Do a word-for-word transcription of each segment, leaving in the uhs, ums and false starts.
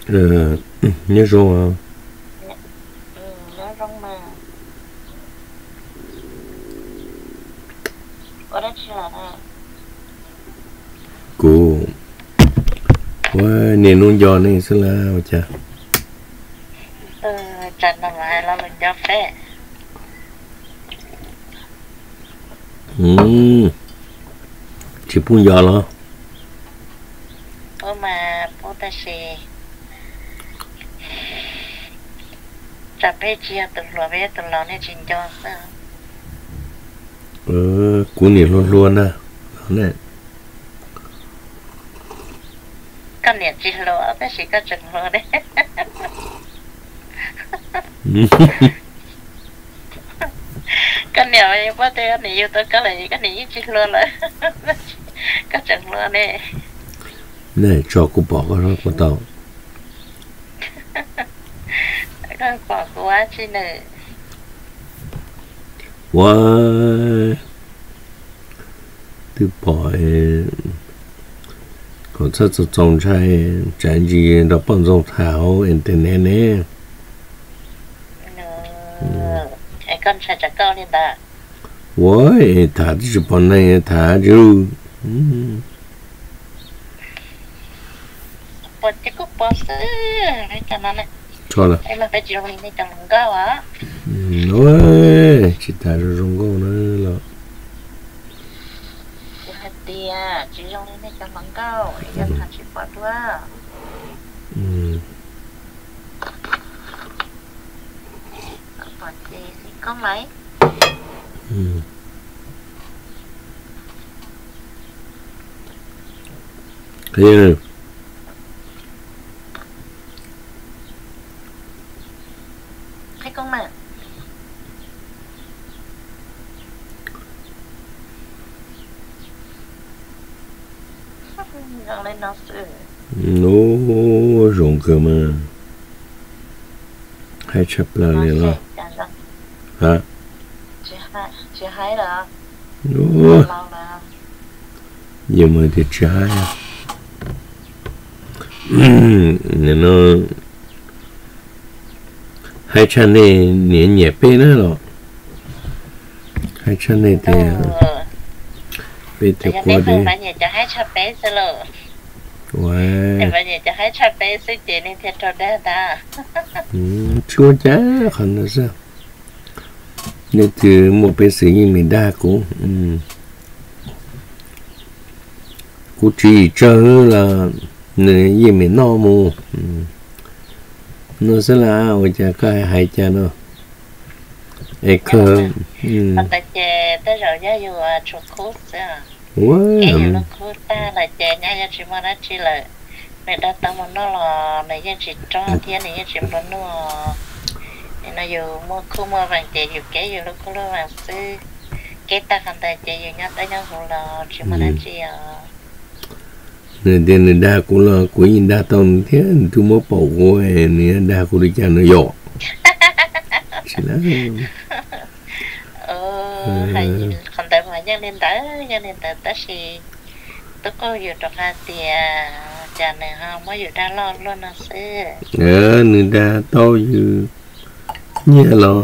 ờ nhớ rồi ừ, nó rong mà có đó chỉ là nè cô quá nên luôn giò này sẽ là chả ừ trận là lại là mình cho phép ừ chỉ phun giò lo bữa mà bố ta sẽ chả biết chia từ lò bé từ lò này chính cho sao ờ cú này luôn luôn à này cái này chỉ lò bé chỉ có chừng lò đấy cái này bố ta cái này yêu tôi cái này cái này chỉ lò là có chừng lò này này cho cô bỏ cái đó của tao cái quả quá chi nữa wow từ bỏ có rất là trồng trai tránh gì đó bằng dòng thảo internet nè cái con sẽ cho con lên đó ôi thả chỉ bằng này thả chứ bố chỉ có bố sư này cho nó này cho là em mà phải chịu này trong lòng cao á ôi chỉ thả rồi rong câu nữa là hạt tia chỉ dùng này trong lòng cao em thằng chỉ bớt quá ừ bớt gì thì có mấy ừ thế thấy con mà rồi lên nó sửa nó rong cơ mà hay chập là liền lo hả chị hai chị hai là nó lâu là giờ mới thì trái nên nó hai chân này nhẹ nhẹ bé nữa rồi hai chân này thì bé thì qua đi bạn nhẹ cho hai chập bé xí lờ wow bạn nhẹ cho hai chập bé xí chị nên thiệt cho đa ta chua chá không là sao nên từ một bé sĩ như mình đa cũng cũng chỉ cho là người gì mình no mù nó sẽ là ở cha cái hai cha nó ai cơ còn tại chè tới rồi giá dù chụp cút à cái gì nó cút ta là chè nhá giá chỉ mà nó chỉ là này đã tao mà nó là này giá chỉ cho thiên này giá chỉ mà nó nó dù mua khu mua vàng chè dù cái dù lúc lúc vàng sư cái ta còn tại chè dù nhá tới nhau hồ là chỉ mà nó chỉ à nên nên đa cũng là của nhìn đa tao thế tôi mới bảo cô này đa cũng đi cha nó dọ chỉ là ờ hay còn tại mà nhân lên tới nhân lên tới tới thì tôi cóอยู่trong hai tia cha này ha mớiอยู่ด้านรอดluôn nó sẽ ờ nên đa tao như nhẹ lo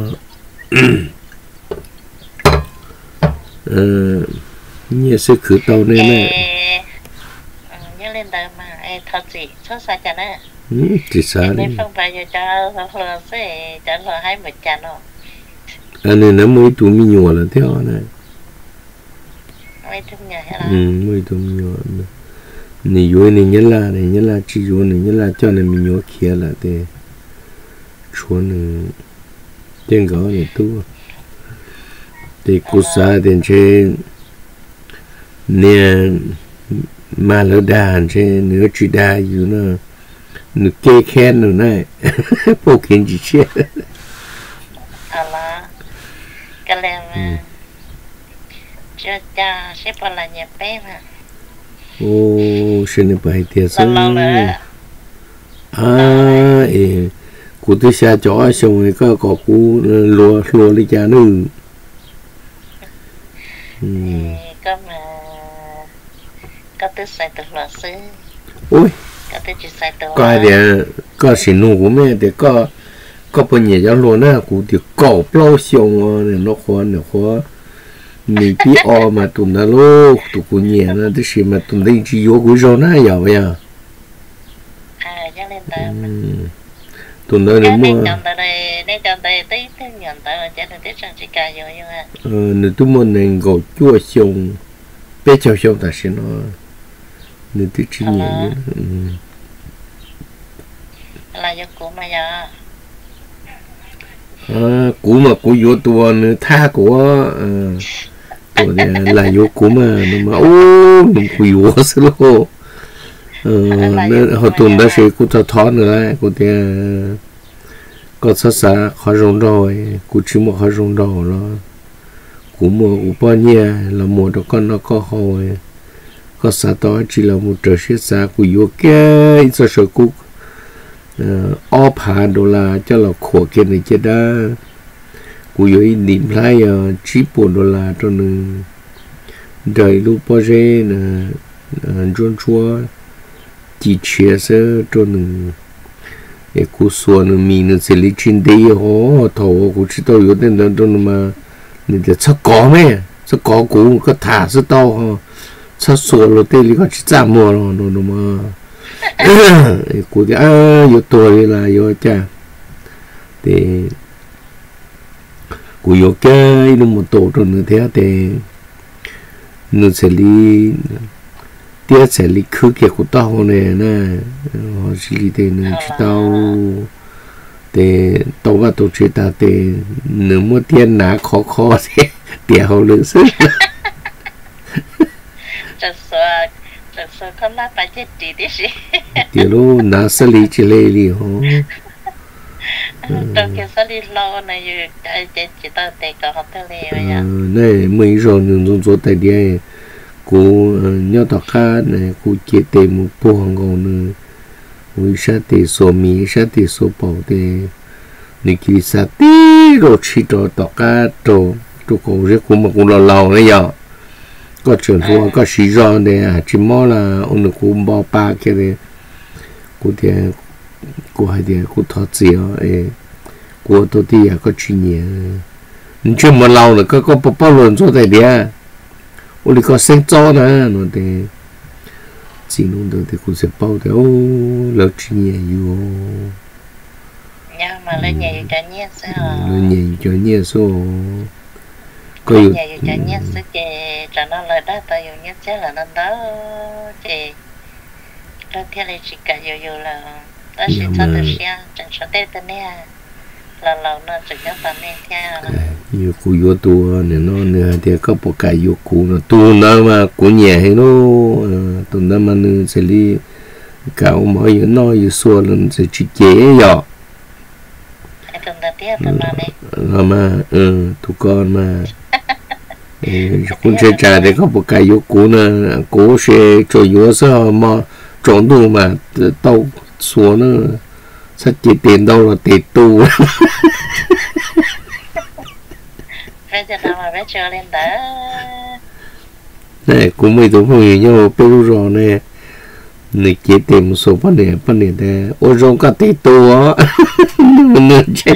ờ nhẹ sẽ khử tao nên này nhớ lên đời mà em thật gì số xa chả nè chỉ xa đi em không phải cho lừa sẽ cho lừa hai một chả nó anh này nó mới tụi mình nhua là theo này mấy thứ nhà hay là ừ mới tụi mình nhua này vui này nhớ là này nhớ là chỉ vui này nhớ là cho này mình nhua kia là để chuồn này tiếng gõ này tu để cố sa đến trên nè mà lỡ đàn trên nữa chỉ đaอยู่นะนึกเก้แค้นหนูน่ะพวกเห็นจิเชี่ย à là cái lem cho cha sẽ bỏ lại nhà bé mà ô xin đi bài tiệt lâu lâu rồi à ê cụ tôi xa chó xong rồi có có cụ lùa lùa đi cha nữa có mà có tư sai từ lọ xứ ôi có thể chỉ sai tàu có ai để có xin nụ của mẹ để có có bao nhiêu giờ luôn á cũng thì cổ bao xong rồi nó khó nó khó mình biết o mà tụi nó lô tụi cô nhẹ nó thì xem mà tụi nó chỉ vô cái rồi nó giờ vậy à à cho nên tàu tụi nó nếu nên mà chọn tàu này nên chọn tàu tí tí nhận tàu cho nên tí chẳng chỉ cả vô nhưng mà ờ nếu tụi mình nên gọi chua xong bé cháu xong ta sẽ nó nếu tí chỉ nhẹ là do của mà giờ à cú mà cú vô tua nữa tha của tụi này là vô cú mà nó mà ô nó quỳ quá xí lô ờ nó họ tuần đó sẽ cú thọ thọ nữa lại cú thì có sát sát khó rong rồi cú chỉ một khó rong rồi lo cú một cú bao nhiêu là một đó con nó có hồi có sát đó chỉ là một trở sẽ sát cú vô cái sao sao cú ốp hà đô la cho là khổ cái này chết đó cú yêu niệm lại chỉ bốn đô la cho nên đời lúc bao giờ nè john chua chỉ chia sẻ cho nên cái cú xuân nè mình nè sẽ lấy chuyện đấy ho thầu cú chỉ tao yêu đến đó cho nên mà nên để chắc có mấy chắc có cú có thả sẽ tao ho chắc xuân rồi đây có chỉ giảm mua rồi nó mà cú thì à yêu tôi là yêu cha thì cú yêu cái nó một tổ rồi nữa thế thì nó sẽ đi tiếc sẽ đi khứ kia của tao này nè họ sẽ đi thì nó chỉ tao thì tao và tao chỉ ta thì nếu mà tiền nã khó khó thì tiền họ lựa sức thật sự thật sự không là phải chết đi đi gì thì lúc nã xử lý chỉ lấy đi họ trong cái xử lý lâu này như cái cái chỉ tao để có học theo liền vậy à này mấy rồi những trong số tại đây cô nhớ tao khác này cô chia tiền một bộ hàng gạo nữa với sát tiền số mi sát tiền số bảo thì nếu khi sát tí rồi chỉ cho tao khác cho cho cô rất cũng mà cũng là lâu đấy giờ có chuyện thôi có sĩ do này à chỉ mò là ông được cũng bao ba cái này cô thì cô hay thì cô thoát gì ấy cô tôi thì có chuyện gì nhưng chưa mà lâu nữa có có bao bao lần cho thầy đi à ôi đi có sinh cho nè nó thì chỉ弄được thì cũng sẽ bao thì ô lâu chuyện gì yêu nhưng mà lên nhà cho nhẹ sao lên nhà cho nhẹ số có yêu nhà cho nhẹ sẽ kể cho nó lời đó tao yêu nhẹ chứ là nó đó thì đó theo lịch chỉ cả yêu yêu là đó chỉ cho được xem chẳng cho tết tên nè là lâu nó chỉ cho tao nè theo yêu cú yêu tua này nó nữa thì có một cái yêu cú nó tu nó mà cú nhẹ hay nó tu nó mà nó sẽ đi cả mọi yêu nó yêu xua lên sẽ chỉ chế rồi tu nó tiếc tu nó này là mà ừ tu con mà cũng sẽ trả để có một cái yêu cú nè cú sẽ cho yêu sao mà trốn tu mà tàu xua nó sao chỉ tiền đâu là tiền tu bây giờ nào mà bé chưa lên đó này cũng mấy tuổi không hiểu nhau bây giờ này này chỉ tiền một số vấn đề vấn đề thế ô rong cả tiền tu á nó chết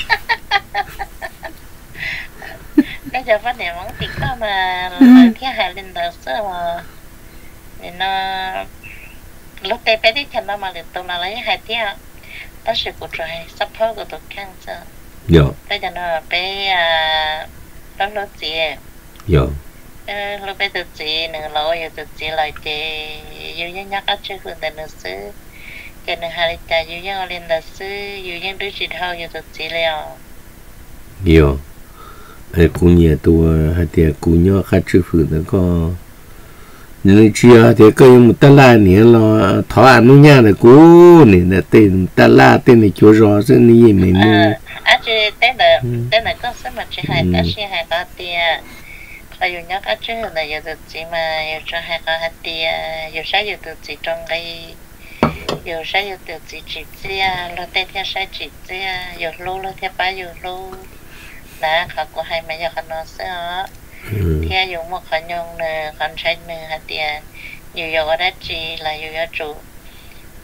bây giờ vấn đề vẫn chỉ có mà cái hai lên đó sơ mà thì nó lúc tây bé đi thành nó mà liền tụ là lấy hai tiếng đó sự của trời sắp hết của tụ khăn sơ dạ bây giờ nó bé à đó lúc gì dạ lúc bé tụ gì nửa lâu giờ tụ gì lại thì yêu nhau nhắc ở trước phương tiện nữa sư cái nửa hai cha yêu nhau lên là sư yêu nhau đứa chị thâu giờ tụ gì liền dạ hay cũng nhiều tuổi hay thì cũng nhớ khác trước phương tiện có nên chia thì cái một tala này là thọ ăn luôn nha là cú này là tên tala tên này chỗ rõ chứ này mình mua à chứ tên là tên là có số mà chỉ hai ta chỉ hai ta tiền hay dùng nhắc chứ là giờ được gì mà giờ cho hai ta hai tiền giờ sao giờ được gì trong cái giờ sao giờ được gì chỉ chia là tên theo sao chỉ chia giờ lô là theo ba giờ lô đã họ có hai mấy giờ họ nói sao theo dùng một khả nhung nè khả tranh nè hạt tiền nhiều giờ ở đây chỉ là nhiều giờ chủ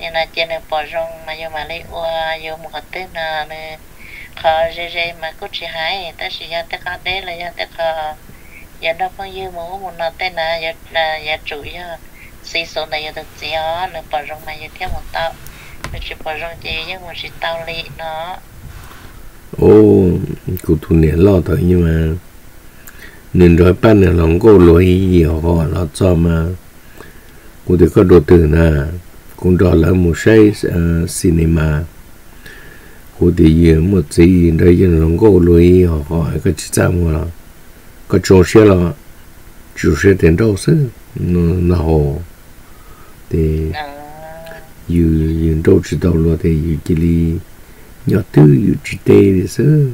nên là trên này bỏ rong mà vô mà lấy qua vô một cái tên là này khó dễ dễ mà cứ chỉ hái ta chỉ ra ta có đấy là ra ta có giờ đâu có dư một một nó tên là giờ là giờ chủ giờ xí số này giờ được gì đó là bỏ rong mà giờ theo một tao mình chỉ bỏ rong chỉ nhưng mà chỉ tao lì nó ô cụ thu nè lo thôi nhưng mà nên rồi ban này lòng cô lối nhiều họ nó cho mà cụ thì có đồ từ nè cũng đó là một cái cinema cụ thì giờ một gì đây giờ lòng cô lối họ họ cái chỉ sao mà là cái chỗ xe là chủ xe tiền đâu chứ nó nó họ thì dù dù đâu chỉ đâu lo thì dù chỉ li nhỏ tư dù chỉ tê thì chứ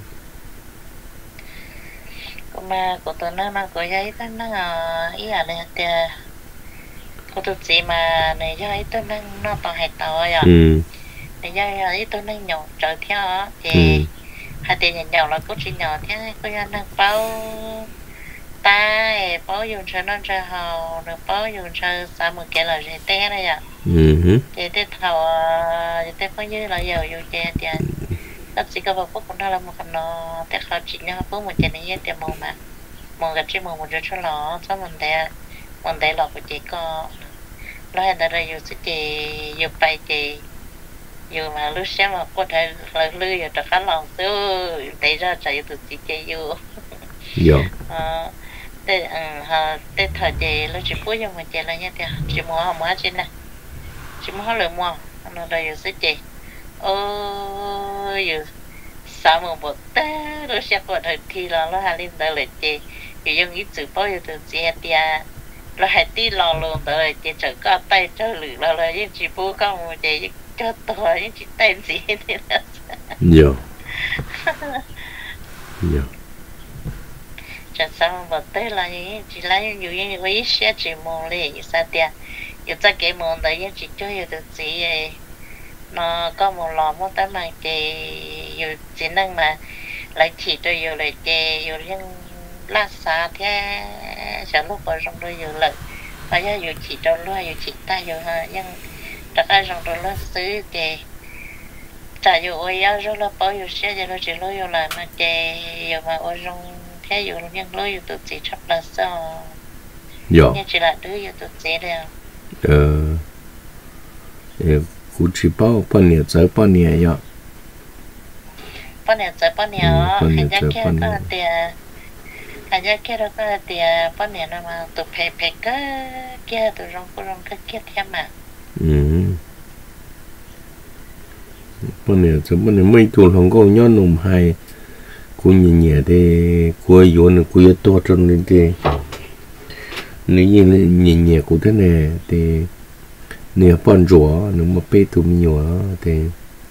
mà của tôi nó nó có giấy đó nó ý là này thì của tôi chỉ mà này giấy tôi nó nó toàn hệ tỏi à này giấy tôi nó nhỏ trở theo thì hai tiền nhận đầu là có chỉ nhỏ theo có gia năng bao ta bao dùng cho nó cho họ được bao dùng cho sao một cái là gì té này à thì thế thầu thì thế có như là giờ dùng chè thì tất chỉ có một phút cũng đã là một phần nó thế họ chỉ nhau phút một chè này như tiền màu mà màu cái chim màu một chút cho nó cho mình để mình để lọt của chị có nó hiện tại là dùng sự chị dùng bài chị dùng mà lúc xem mà có thể là lưu dùng cho khá lòng xíu để ra chạy từ chị chị dùng thế họ thế thời chị lúc chị phút dùng một chè là như thế chị mua không mua trên này chị mua lời mua nó đây dùng sự chị ôi sao mà một té rồi sẽ có thời thì là nó hay lên tới lại chị thì dùng ít chữ bao nhiêu từ chị thì là hay tí lo luôn tới chị chỉ có tay chơi lử là là những chị bố con một chị cho tôi những chị tay gì thì là nhiều nhiều chẳng sao mà một té là những chị lấy nhiều những cái xe chỉ mong lên sao tiền giờ ta cái mong đấy những chị chơi được gì nó có một lò một tấm bằng chị dù chỉ năng mà lại chỉ cho dù lại chị dù riêng lá xa thế sẽ lúc ở trong đôi dù lợi và giờ dù chỉ cho luôn dù chỉ ta dù ha nhưng tất cả trong đôi lớp xứ chị trả dù ôi giáo rất là bao dù xe giờ nó chỉ lối dù là nó chị dù mà ôi trong thế dù nhưng lối dù tụi chị sắp là sao nhưng chỉ là đứa dù tụi chị đây ờ cụ chỉ bao bao nhiêu giờ bao nhiêu vậy? Bao nhiêu giờ bao nhiêu? Hành gia kia có tiền, hành gia kia đó có tiền bao nhiêu nó mà tụi phê phê cái kia tụi rong tụi rong cái kia thêm mà. Ừ. Bao nhiêu giờ bao nhiêu mấy tuổi không có nhớ nôm hay, cụ nhẹ nhẹ thì cụ yếu nữa cụ yếu to trong nên thì nếu như nhẹ nhẹ cụ thế này thì nếu bọn rùa nếu mà bê tụi mình nhỏ thì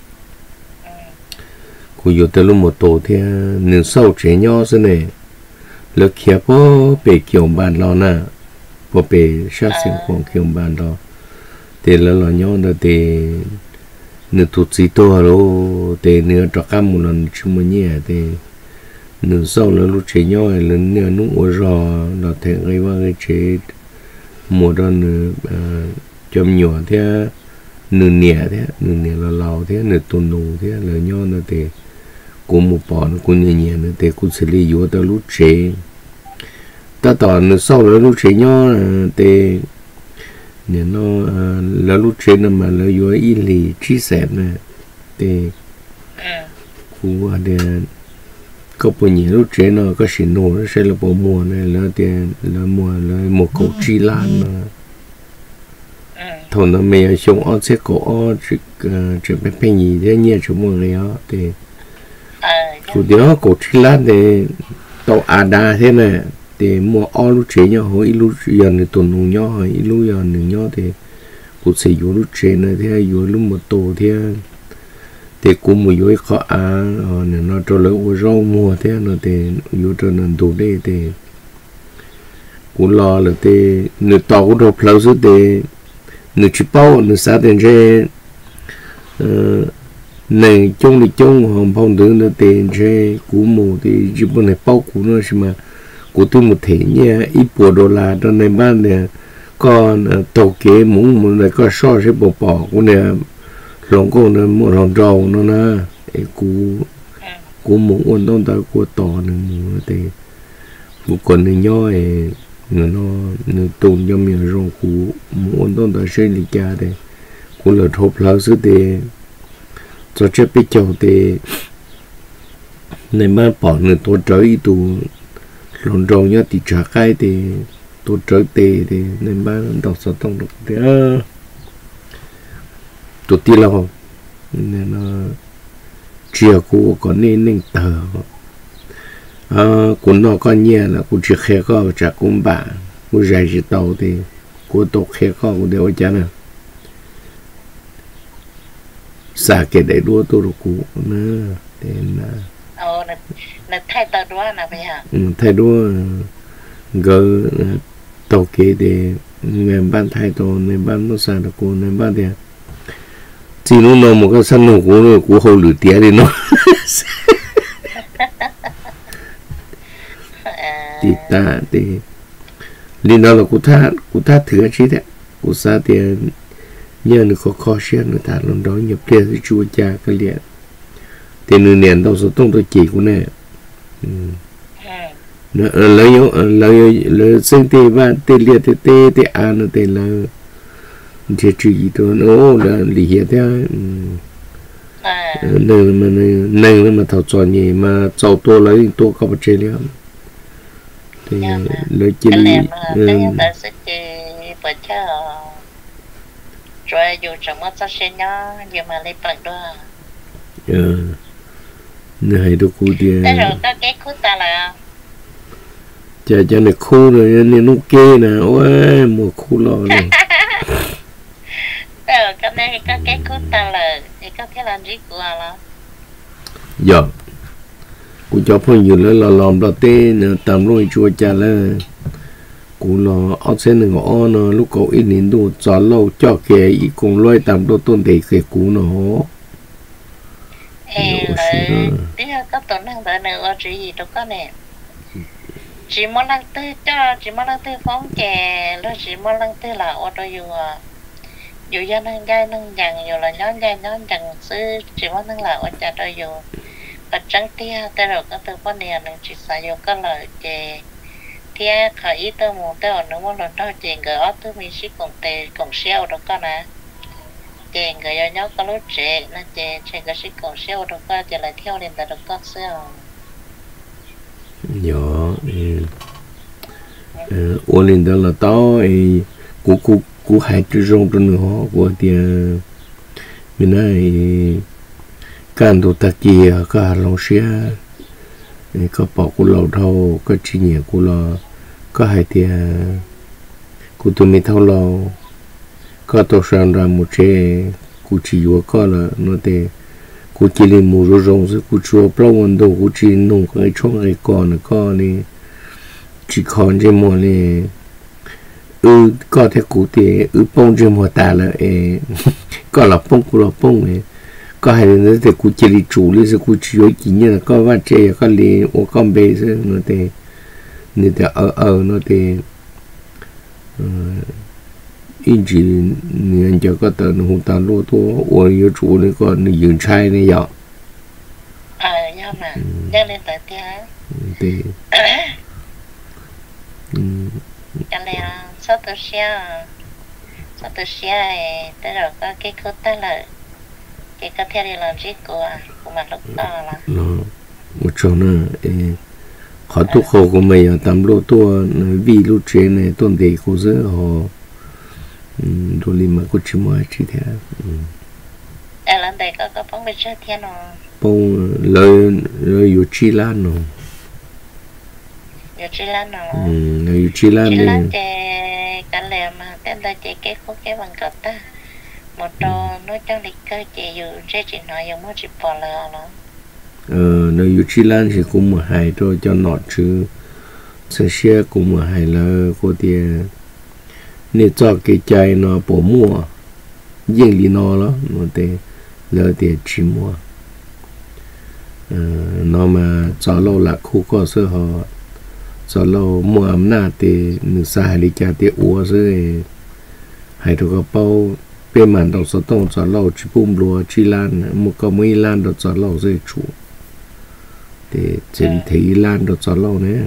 cô yêu tới lúc một tổ thì nếu sau chế nhỏ thế này lúc kia bố bê kiểu bàn lo nè bố bê sát sinh khoảng kiểu bàn lo thì là lo nhỏ đó thì nếu tụt gì to rồi thì nếu cho cam một lần chung một nhẹ thì nếu sau là lúc chế nhỏ là nếu nung ở rò là thể gây vào cái chế một lần chấm nhỏ thế nửa nhẹ thế nửa nhẹ là lâu thế nửa tuần nụ thế là nhỏ nữa thì cũng một bọn cũng nhẹ nhẹ nữa thì cũng xử lý vô tới lúc chế ta toàn sau là lúc chế nhỏ thì nhà nó là lúc chế nó mà là vô ý lì chi sẻ này thì cũng ở đây có bao nhiêu lúc chế nó có xịn nổ nó sẽ là bộ mùa này là tiền là mùa là một cậu chi lan mà thằng nó mẹ sống ở xe cổ chỉ chỉ biết bên gì thế nhỉ chúng mình đấy thì chủ yếu cổ chi lan thì tàu Ada thế này thì mua ở lúc chế nhau hồi lúc giờ này tuần hùng nhau hồi lúc giờ này nhau thì cũng sử dụng lúc chế này thế dùng lúc một tổ thế thì cũng một yếu khó ăn này nó cho lấy rau mua thế nó thì yếu cho nên đủ đây thì cũng lo là thì người tàu cũng được lâu rồi thì người chỉ bao người xã tiền chế này chung thì chung hồng phong đường là tiền chế của mù thì chỉ bên này bao của nó mà của tôi một thể nha ít bộ đô la cho nên ban này con tàu kế muốn muốn lại có so sẽ bỏ bỏ của nè lòng con nó một lòng trâu nó na cú cú muốn ôn đông ta cú tỏ nữa muốn thế cú còn này nhoi nó nó tồn cho mình rồi cú muốn ôn đông ta sẽ đi cha đây cú là thộp lao sự thế cho chết bị chầu thế này mà bỏ nữa tôi trời tụ lòng trâu nhá thì trả cái thì tôi trời tê thì nên ba đọc sao tông được thế tôi tin là nên nó chia của còn nên nên tờ à cũng nó có nhẹ là cũng chỉ khe có chả cũng bà cũng dài chỉ tàu thì cũng tổ khe có cũng đều chả nè xa cái đấy đua tôi được cũ nữa thế là ồ nè nè thay tờ đua nè bây giờ ừ, thay đua gỡ tàu kế để người ban thay tàu người ban nó xa được cô người ban thì chỉ nó nó một cái sân nó của của hồ lửa tía thì nó thì ta thì liên đó là của ta của ta thừa chứ đấy của sa thì nhớ nó có khó xuyên người ta lần đó nhập tiền thì chua cha cái liền thì nửa年到时候动作几股呢嗯那lấy yếu lấy lấy sinh tê và tê liệt tê tê tê an tê là chỉ chỉ đó nó là lý hiện theo nên mà nên mà thầu chọn gì mà trâu to lấy to có bao nhiêu liền thì lấy chỉ rồi dù trong mắt sao xuyên nhá nhưng mà lấy bằng đó ờ này đâu cú đi thế rồi có cái cú ta là chả chả này khu rồi nên nó kê nè ôi một khu lò này rồi cái này có cái cú ta là thì có cái làm gì của là dạ cú cho phong nhiều là là làm đó tê nè tạm rồi chua chả là cú là ở trên này ngõ nó lúc cậu ít年度找lâu cho kẻ ít cùng lôi tạm đó tôn để cái cú nó ê là tí là có tổn năng tới nữa chỉ gì đâu có nè chỉ muốn lăng tư cho chỉ muốn lăng tư phóng chè rồi chỉ muốn lăng tư là ở đây dù dù do năng gai năng dần dù là nhóm gai nhóm dần sư chỉ muốn năng là ở chợ đây dù và trắng tia tới rồi có từ con nè nên chỉ xài dù có lời chè tia khởi ý tôi muốn tôi ở nữa một lần đó chè người ở tôi mình sẽ cùng tề cùng xeo đó con nè chè người do nhóc có lúc trẻ nên chè chè cái sẽ cùng xeo đó con chè lại theo lên tại đó con xeo nhỏ ôn lên đó là to ấy cú cú cú hai chữ rong trong nữa của tiền mình nói can đồ ta kia cả lòng xe có bỏ cú lầu thâu có chi nhẹ cú lò có hai tiền cú tụi mình thâu lầu có tổ sản ra một chế cú chỉ vừa có là nó để cú chỉ lên mù rồi rong rồi cú chua bao nhiêu đồ cú chỉ nung cái trong cái con có này chỉ còn trên mùa này ừ có thể cú thì ừ bông trên mùa ta là có là bông cú là bông này có hai người thì cú chỉ đi chủ lý rồi cú chỉ với chỉ như là có vài chế có li ở con bê rồi nó thì nó thì ở ở nó thì in chỉ người cho có tờ nó hùng ta lúa to ở yếu chủ này còn nó dừng chai này vậy ờ nhau mà đang lên tới tia thì cho nên sao tôi xe sao tôi xe tới rồi có cái cốt ta là cái có thể đi làm gì của của mặt lúc đó là nó một chỗ nữa họ thuộc hồ của mình ở tầm lúa to vì lúc trên này tuần thì cô giữ họ rồi liền mà có chim mai chỉ thế à lần đây có có phong về chơi thiên nó phong lời lời yêu chi lan nó yêu chi lan nó lời yêu chi lan chi này lan chơi cái lẹ mà tên ta chơi cái khúc cái bằng cọt ta một đồ nói trong lịch cơ chơi yêu chơi chỉ nói yêu mua chỉ bỏ lừa nó ờ lời yêu chi lan thì cũng một hai thôi cho nọt chứ sẽ share cũng một hai là có tiền nên cho cái trái nó bỏ mua riêng lý nó đó nó để lỡ để chỉ mua nó mà cho lâu là khu có sơ họ cho lâu mua ấm na thì nửa sai đi cha thì uống rồi hay được cái bao bên màn đầu số tông cho lâu chỉ bùm lúa chỉ lan một cái mấy lan được cho lâu dễ chủ để trên thấy lan được cho lâu nữa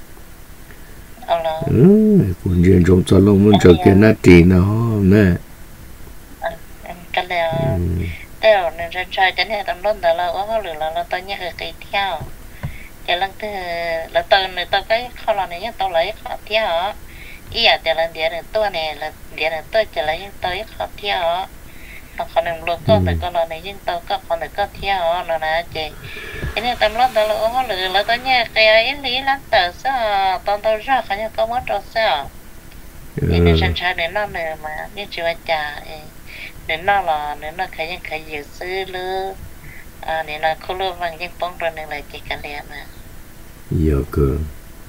ừ cũng riêng trong cho lâu muốn cho cái nát trì nó nè cái là theo nên ra chơi cho nên tầm luôn đó là có lửa là tôi nhớ cái theo cái lần thứ là tôi này tôi cái khó là này tôi lấy khó theo ý là cái lần địa này tôi này là địa này tôi chỉ lấy tôi khó theo mà còn đừng luôn có từ con này nhưng tôi có còn được có theo nó là chị cái này tầm luôn đó là có lửa là tôi nhớ cái ý lý lắm từ sao tôi tôi ra khỏi như có mất rồi sao thì nên ra chơi đến nó này mà như chưa trả nên nó là nên nó khai những khai dự sư lư à nên là cô lưu bằng những bóng rồi nên là chỉ cả liền mà nhiều cơ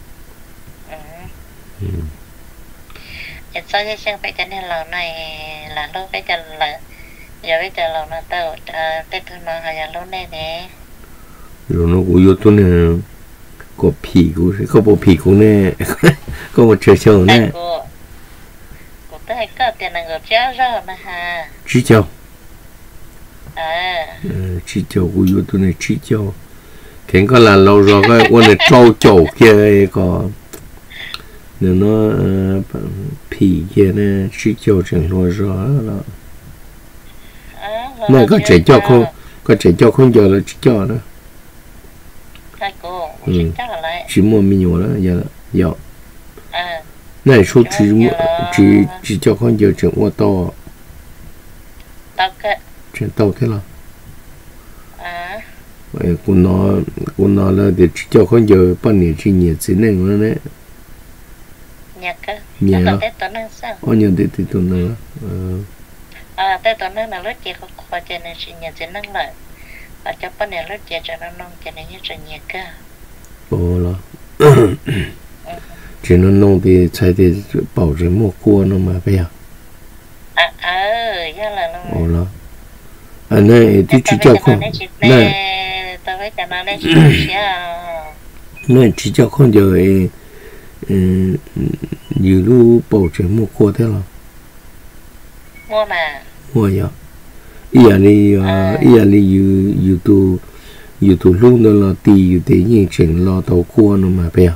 ừ vậy sao chứ xem phải cho nên là này là lúc phải cho là giờ bây giờ là nó tao tết thứ nó hay là lúc này nè rồi nó cũng vô tôi nè có皮股có bộ皮股nè có một chơi chơi nè tới có tiền là người cha rồi mà ha chỉ cho à chỉ cho của yêu tôi này chỉ cho cái có là lâu rồi cái quan này trâu trâu kia có nếu nó皮kia này chỉ cho chẳng nói rõ là này có trẻ cho không có trẻ cho không giờ là chỉ cho nữa chỉ mua mình nhiều đó giờ là giờ này số chỉ chỉ chỉ cho con giờ chuyện ô tô chuyện tàu thế là vậy cũng nó cũng nó là để chỉ cho con giờ bao nhiêu chỉ nhiều chỉ này nữa đấy nhiều lắm bao nhiêu để để tụi nó à tới tụi nó là lúc chị có qua cho nên chỉ nhiều chỉ năng lại và cho bao nhiêu lúc chị cho nó nông cho nên như chuyện nhiều cả ồ là chỉ nó nông thì chạy thì bảo đảm mua cua nó mà bây giờ à ờ giờ là nó ồ là anh này thì chỉ cho con này tôi phải cho nó lên chỉ này chỉ cho con giờ nhiều lúc bảo đảm mua cua thế là mua mà mua giờ ý là đi ý là đi yêu yêu tu yêu tu lúc đó là tì yêu tì những chuyện lo tàu cua nó mà bây giờ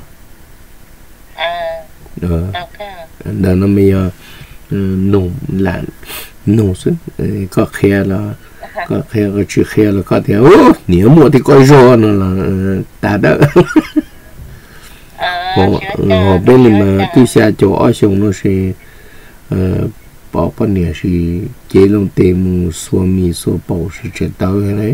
đó đó nó mới nung lạnh nung sức có khe là có khe có chữ khe là có thể ô nếu mua thì coi rồi nó là ta đỡ họ họ bên này mà tôi xa chỗ ở xong nó sẽ bảo bao nhiêu thì chế lòng tiền số mi số bảo sự chuyện tao cái đấy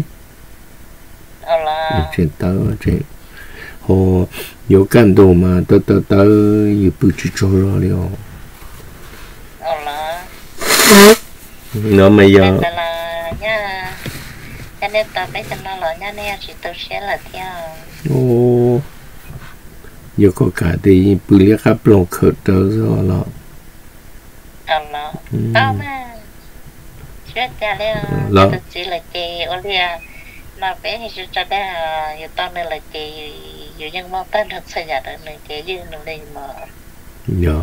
chuyện tao chuyện họ有感动嘛？到到到也不去做了了。 好了。 那没有。 那了呀，那那到北京那了，那那是都写了掉。 哦，有个家的不离开不能口头说了。 好了。到嘛，学家了，都只了给我俩。nó bé như cho đã giờ tao nên là chị giờ nhân mong tên thật xây nhà được này chị dư nó lên mà dạ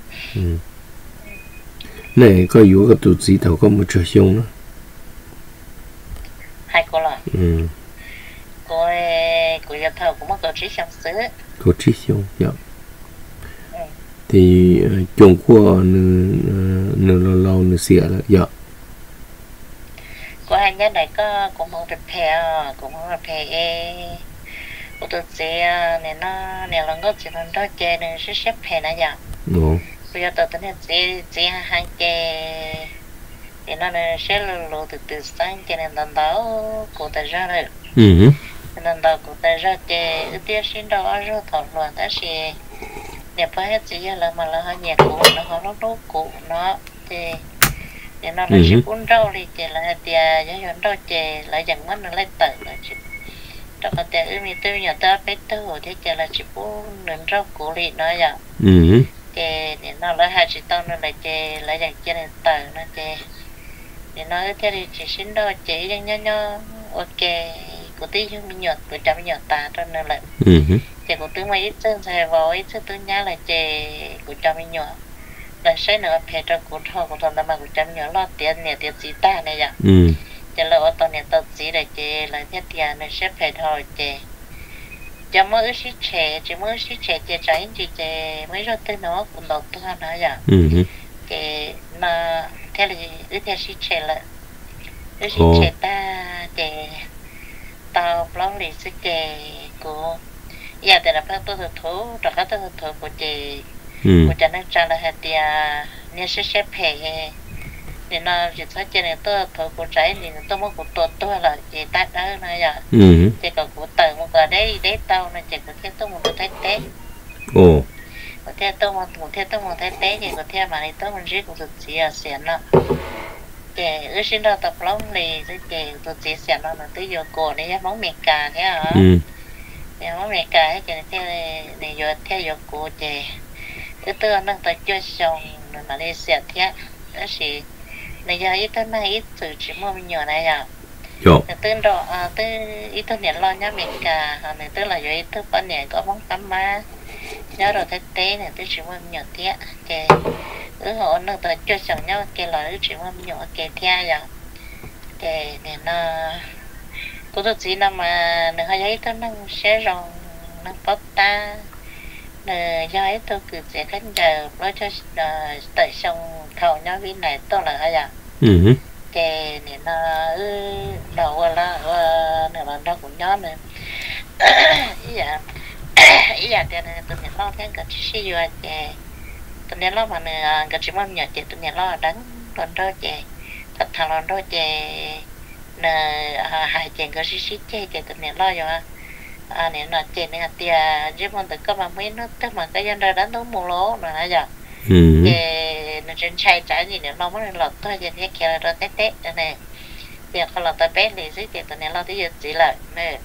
này có yếu cái tụt gì tao có một trò xong đó hai cô là ừ cô cô giờ thầu cũng có trí xong xứ có trí xong dạ thì chồng của nửa nửa lâu lâu nửa xỉa là dạ cô hai nhớ này có cũng không được phê cũng không được phê cô tự xe này nó này là ngốc chỉ còn đó chơi nên sẽ xếp phê nè giờ bây giờ tôi tính xe xe hai chơi thì nó này sẽ lù từ từ sáng cho nên lần đó cô ta ra rồi lần đó cô ta ra chơi ưu tiên xin đâu ở rồi thọ loạn đó sẽ đẹp phải hết gì là mà là hơi nhẹ cũ nó không nó đốt cũ nó thì thì nó là chỉ cuốn rau đi chỉ là tiề giống như rau chè lại dần mất nó lấy tự là chỉ đó có tiề ư mi tư nhà ta biết tư hồ thì chỉ là chỉ cuốn nướng rau củ lì nó vậy chè thì nó lấy hai chỉ tao nó lại chè lại dần chè nên tự nó chè thì nó thế thì chỉ xin đâu chè giống nhau nhau ok của tí chúng mình nhọt của trăm nhọt ta cho nên là chè của tứ mấy ít chân xài vào ít chân tứ nhá là chè của trăm mình nhọt là sẽ nữa phải cho cụ thọ cụ thọ là mà cụ chăm nhớ lo tiền nhiều tiền gì ta này vậy ừ cho là ở tao này tao chỉ để chơi là thiết tiền này sẽ phải thọ chơi cho mới xí trẻ chỉ mới xí trẻ chơi trái chỉ chơi mấy rồi tới nó cũng đầu tư nữa vậy ừ chơi mà theo là ít theo xí trẻ là ít xí trẻ ta chơi tao lâu lì xí chơi của giờ thì là phải tôi thực thú rồi các tôi thực thú của chị của chị nó trả lời hết thì nên sẽ xếp hệ nên nó chỉ nói chuyện này tôi thử của trái thì tôi muốn của tôi tôi là chị ta đó này giờ chị còn của tự một cái đấy đấy tao nên chị có thể tôi một cái té ồ có thể tôi một một thể tôi một cái té thì có thể mà này tôi mình riết của tôi chỉ là xịn đó chị ước xin đâu tập lắm thì chị tôi chỉ xịn đó là tôi vô cổ này món miệng cà thế hả thì món miệng cà ấy chị theo này vô theo vô cổ chị thứ tư nó tới chơi xong mà đi xịn thế đó là này giờ ít tên này ít từ chỉ mua mình nhỏ này à tên đó à tên ít tên nhện lo nhá mình cả họ này tức là giờ ít tên con nhện có món tắm má nhớ rồi thế tế này tôi chỉ mua mình nhỏ thế kề cứ họ nó tới chơi xong nhau kề là chỉ mua mình nhỏ kề theo vậy kề này nó tôi tôi chỉ là mà nó hay ít tên nó sẽ rong nó bóc ta nè do ấy tôi cứ sẽ cách giờ nói cho tại xong thầu nhau vì này tôi là ai à ừ kề này nó đầu là nè là nó cũng nhớ nè ý dạ ý dạ thì tôi nhận lo theo cái gì vậy kề tôi nhận lo mà nè cái gì mà nhớ kề tôi nhận lo đắng còn đó kề thật thằng còn đó kề nè hai chèn cái gì gì kề kề tôi nhận lo rồi à này nó trên này thì chỉ muốn tự có mà mấy nó tức mà cái dân ra đánh đúng một lỗ rồi nãy giờ thì nó trên chạy trái gì nữa nó mới lọt thôi thì cái kia là nó tét tét này thì kalau lọt tới bé thì sẽ thì này lo tới giờ chỉ lại nè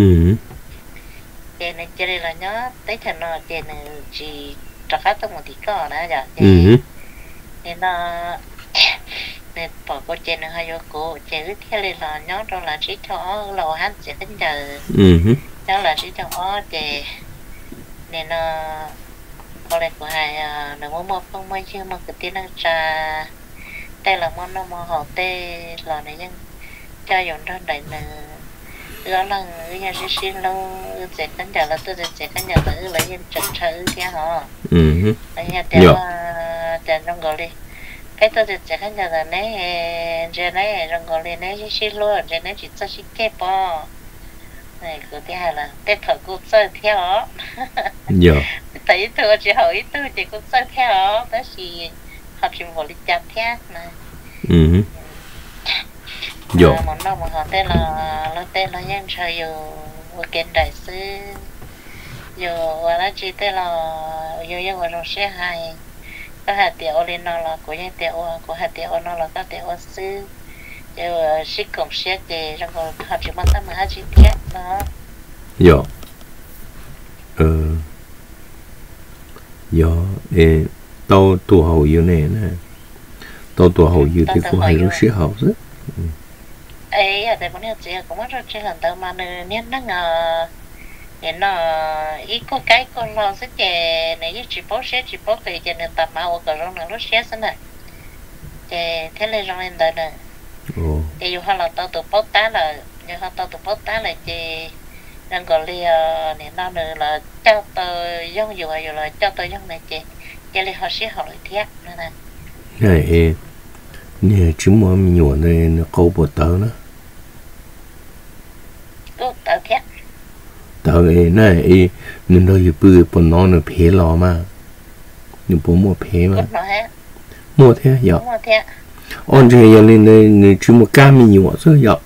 thì này chơi là nhớ tới thành nó thì này chỉ trắc hết một tí cỏ nãy giờ thì nó nên bỏ cô trên nó hay vô cô chơi theo là nhớ rồi là chỉ cho lò hát sẽ đến giờ đó là chỉ cho ó thì nên nó có lẽ của hai nó muốn một không mấy chứ mà cái tiếng năng trà đây là món nó món họ tê là này nhưng cho dùng đó đấy là đó là cái nhà sĩ xin lâu sẽ cắn giờ là tôi sẽ cắn giờ tự lấy những trật trừ kia họ ở nhà tiền tiền trong gọi đi cái tôi sẽ cắn giờ là nấy giờ nấy trong gọi đi nấy xin luôn giờ nấy chỉ cho xin kẹp bò này cứ thế hay là tết thở cũng chơi theo dạ thấy thừa chỉ hỏi tôi chỉ cũng chơi theo đó thì học trường vô lịch chặt theo này ừ dạ món đâu mà họ tên là nó tên là nhân chơi dù vô kiến đại sư dù và nó chỉ tên là dù như vào trong xe hai có hạt tiểu lên nó là của nhân tiểu của hạt tiểu nó là các tiểu sư giờ sĩ công xét thì trong còn họ chỉ mang tâm hai chi tiết đó dạ ờ dạ để tao tụ hậu yêu này nè tao tụ hậu yêu thì cũng hay rất sĩ hậu rất ấy ở đây bọn em chỉ cũng rất là lần đầu mà nên nó ngờ để nó ít có cái con lo sẽ chè này chỉ bố sẽ chỉ bố thì chè nên tầm màu ở trong nó sẽ thế này chè thế này trong lên đời này thì dù họ là tao tụ bố tá là như họ tao tụ bố tá là chị đang gọi là này nó nữa là cho tôi giống dù là dù là cho tôi giống này chị cho nên họ sẽ học lại thiết nữa nè này nè chỉ mua mình nhỏ này nó câu bột tớ nữa câu tớ thiết tớ này này nên nó vừa bự bọn nó nó phê lò mà nhưng bố mua phê mà mua thế dạ mua thế ôn chơi giờ lên đây chỉ một cam mình nhỏ thôi dạ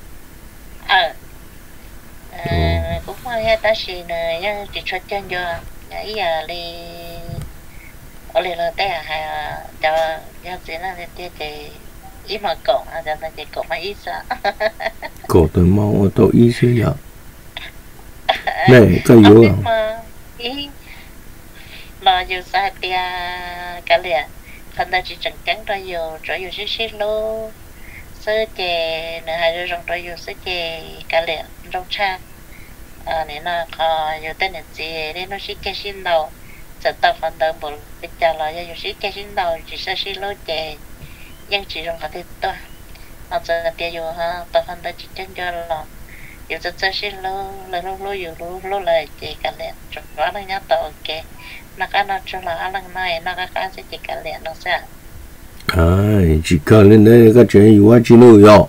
ờ cũng hay ta chỉ là những chỉ cho chân vô ấy giờ đi ở đây là té hay cho cho chỉ là để để ít mà cậu à cho nên cậu mà ít sao cậu tôi mau tôi ít xíu dạ này cái gì à ý là dù sao thì cái liền thành ra chỉ chẳng cắn ra dù rồi dù xí xí lô sơ chè nữa hay rồi rồi dù sơ chè cái liền trong cha à nên là có dù tên là gì nên nó xí cái xin đầu giờ tao phần đầu bộ bây giờ là giờ sĩ cái xin đầu chỉ sẽ xin lối chè nhưng chỉ trong cái thứ tôi họ giờ tiền dù ha tao phần đầu chỉ chân cho là dù cho sẽ xin lối lối lối lối dù lối lối lại chỉ cả lẹ rồi đó là nhá tao ok nó cái nó cho là lần này nó cái cái sẽ chỉ cả lẹ nó sẽ ai chỉ cần lên đấy cái chuyện yêu chỉ nuôi yo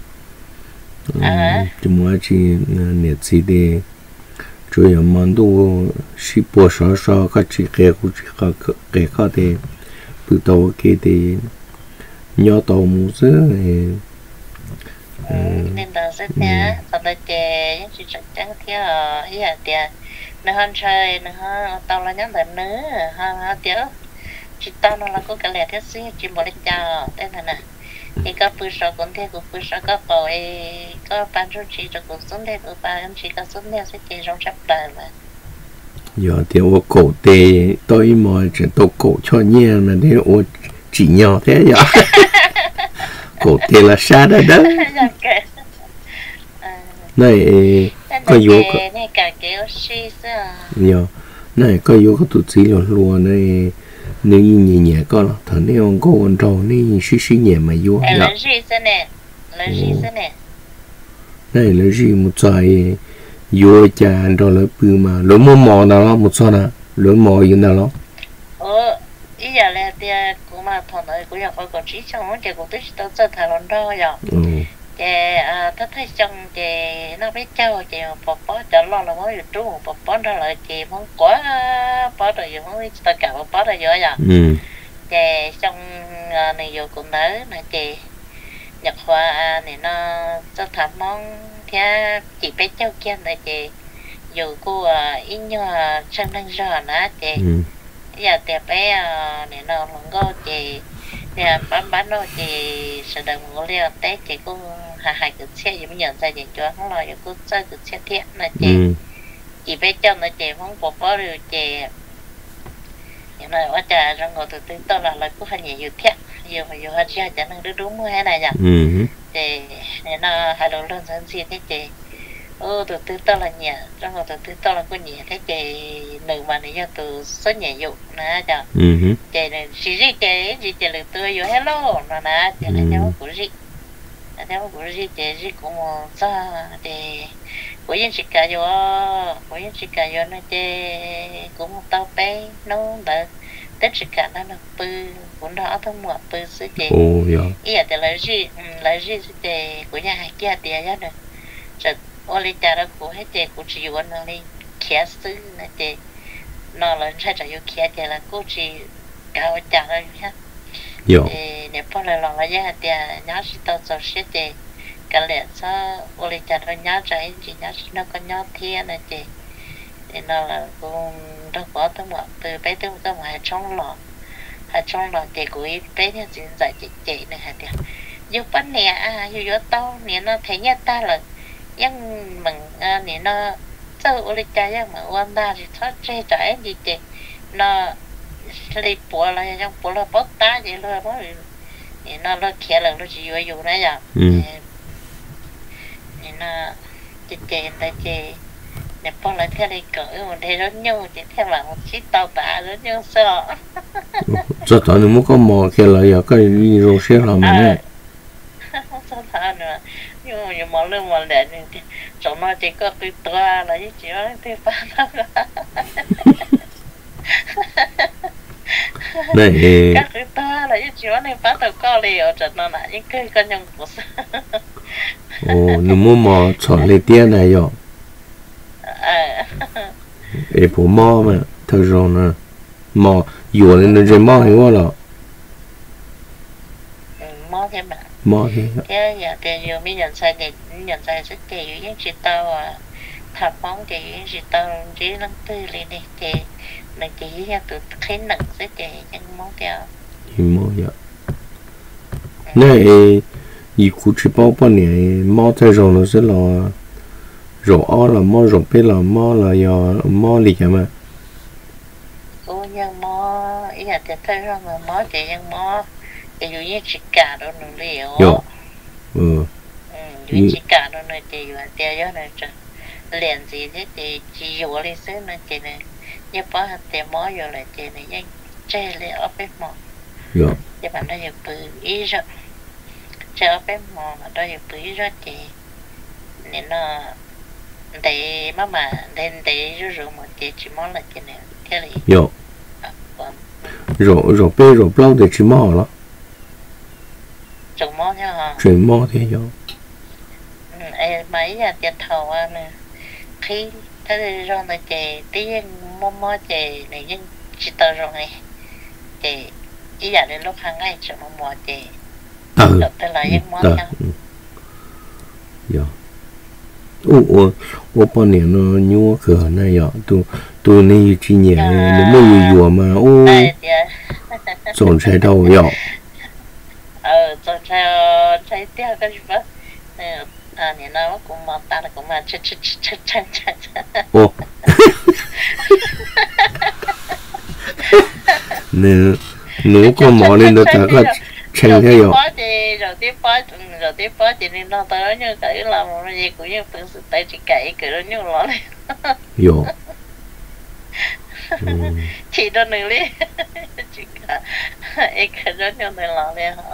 à chỉ muốn chỉ nhiệt gì đi chủ yếu món đồ ship bộ sao sao cái chỉ cái cũng chỉ cái cái cái thì từ đầu cái thì nhỏ tàu mua sữa nên đó sẽ thế sau đó chè những chuyện trắng theo ý là tiền nó hơn chơi nó hơn tao là nhắn đến nữa hơn hơn tiếc chỉ tao nó là có cái lẻ thiết sĩ chỉ một cái chào thế này nè thì có bữa sau cũng thế cũng bữa sau có bồi có ban số chỉ cho cũng xuống thế cũng ban chỉ có xuống thế sẽ chỉ trong sắp đời mà giờ thì ô cổ tê tôi mà chỉ tôi cổ cho nhẹ mà thì ô chỉ nhỏ thế vậy cổ tê là xa đó đó này có vô cái này cả cái oxy sao giờ này có vô cái tụt xí luôn luôn này nếu như nhẹ nhẹ có là thằng này ông có con trâu này xí xí nhẹ mà vô dạ là gì thế này là gì thế này này là gì một trái vô cha rồi là bự mà lớn mò mò nào đó một số nào lớn mò như nào đó ờ ý giờ là thì cũng mà thằng này cũng giờ có có chỉ trong nó chỉ có tới tới tới thằng nó đó rồi thì à tôi thấy trong thì nó biết châu thì bỏ bỏ cho lo là mới được trú bỏ bỏ đó là thì món quá bỏ rồi giờ món tất cả bỏ bỏ rồi rồi ừ thì trong này vô cũng đỡ mà thì nhập hoa này nó cho thầm món theo chỉ biết châu kia này thì dù cô ít nhiều chân đang giờ nữa thì giờ thì bé này nó không có thì nè bán bán đâu thì sẽ được một liều tết thì cũng hà hải cứ xe giống nhận ra thì cho không lo cũng chơi cứ xe thiệt là chị chỉ biết cho nó chị không bỏ bỏ được chị những này quá trời rồi ngồi từ từ tôi là lại cũng hay nhiều thiệt nhiều mà nhiều hơn chưa chẳng được đúng đúng hay này nhỉ thì nó hai đầu lên sân gì thế chị ô từ từ tôi là nhẹ trong ngồi từ từ tôi là có nhẹ thế chị nữ mà này cho từ số nhẹ dụ nè chả chị này chỉ gì chị chỉ chị được tôi vô hello nó nè chị này nhau của gì nhau của gì chị gì cũng sao thì của những chị cả vô của những chị cả vô nó chị cũng một tao bé nó đỡ tất cả nó là bự cũng đó thông một bự sự chị ý là là gì là gì chị của nhà hàng kia thì á này rồi ô li cha đó của hết chị của chị vô nó đi kia xứ nó chị nó là sai trái vô kia chị là cô chị cao cha đó nhá thì nếu bao giờ là giá thì nhớ sẽ tao cho sẽ chị cái lẽ sao ô li cha đó nhớ trái chị nhớ nó có nhớ thiên này chị thì nó là cũng đâu có thông một từ bé tới một hai trong lọ hai trong lọ chị của bé như chuyện dạy chị chị này hả chị giúp bánh nè à giúp vô tao nè nó thấy nhất ta là nhưng mình nè nó sao ô li cha nhưng mà quan ta thì thoát chơi trái gì chị nó đi bỏ lại trong bỏ là bớt tá vậy luôn bớt thì nó nó kia là nó chỉ vô dùng đấy à thì nó chị chị ta chị để bỏ lại theo đi cởi một thế nó nhau chỉ theo là một chiếc tàu tả nó nhau sợ cho tao nếu có mò kia là giờ cái đi rồi xe làm này không sao thà nữa nhưng mà mò lên mò lẹ thì chỗ nó chỉ có cái toa là chỉ nói thì phá thôi này các cái toa là chỉ nói thì phá thôi có liều trận nó là những cái con nhân của ồ nếu muốn mò chọn lấy tiền này rồi ê bố mò mà thật rồi nè mò vừa lên nó chơi mò hiểu không mò thế mà mò thế thế giờ thì giờ mới nhận sai thì nhận sai rất nhiều những chị tao à thập mong thì những chị tao chỉ năm tư lên đi thì mình chỉ ra từ khi nặng sẽ thì những món theo thì mò vậy này gì cũng chỉ bao bao nhiêu mò thế rồi nó sẽ là rồi ó là mò rồi bé là mò là giờ mò gì mà ô nhưng mò ý là thì thấy rằng là mò thì nhưng mò thì dù như chỉ cả đó nó liều ừ dù chỉ cả đó nó thì dù tiêu cho nó liền gì thế thì chỉ dù đi xứ nó chỉ này giờ bỏ hạt tiền mỏ rồi lại tiền này nhanh chơi lại ở bên mỏ dạ giờ bạn đây giờ bự ý rồi chơi ở bên mỏ mà đây giờ bự ý rồi thì nên nó để mà mà lên để rồi rồi một tí chỉ món là cái này thế này dạ rồi rồi bây rồi bao để chỉ mò đó trồng món nha hả chuyển mò thế dạ em mấy nhà tiền thầu à nè khi thế thì rồi là chị tiếng mò mò chị này nhưng chỉ tao rồi này chị ý giả đến lúc hàng ngày chỉ mò mò chị từ được tên là những món từ nha dạ ô ô ô bao nhiêu nó nhua cửa này dạ tôi tôi này chỉ nhẹ nếu mà vừa mà ô chọn trái đầu dạ ờ chọn trái trái tiêu cái gì vậy à nè nó cũng mà ta cũng mà chết chết chết chết chết ô nếu nếu có mỏ lên đó ta có chèn theo rồi rồi tiếp phá rồi tiếp phá thì nên nó tới như cái làm cái gì cũng như tự sự tay chỉ cậy cái đó như nó này yo chỉ đó nữa đi chỉ cả cái cái đó như này làm đi hả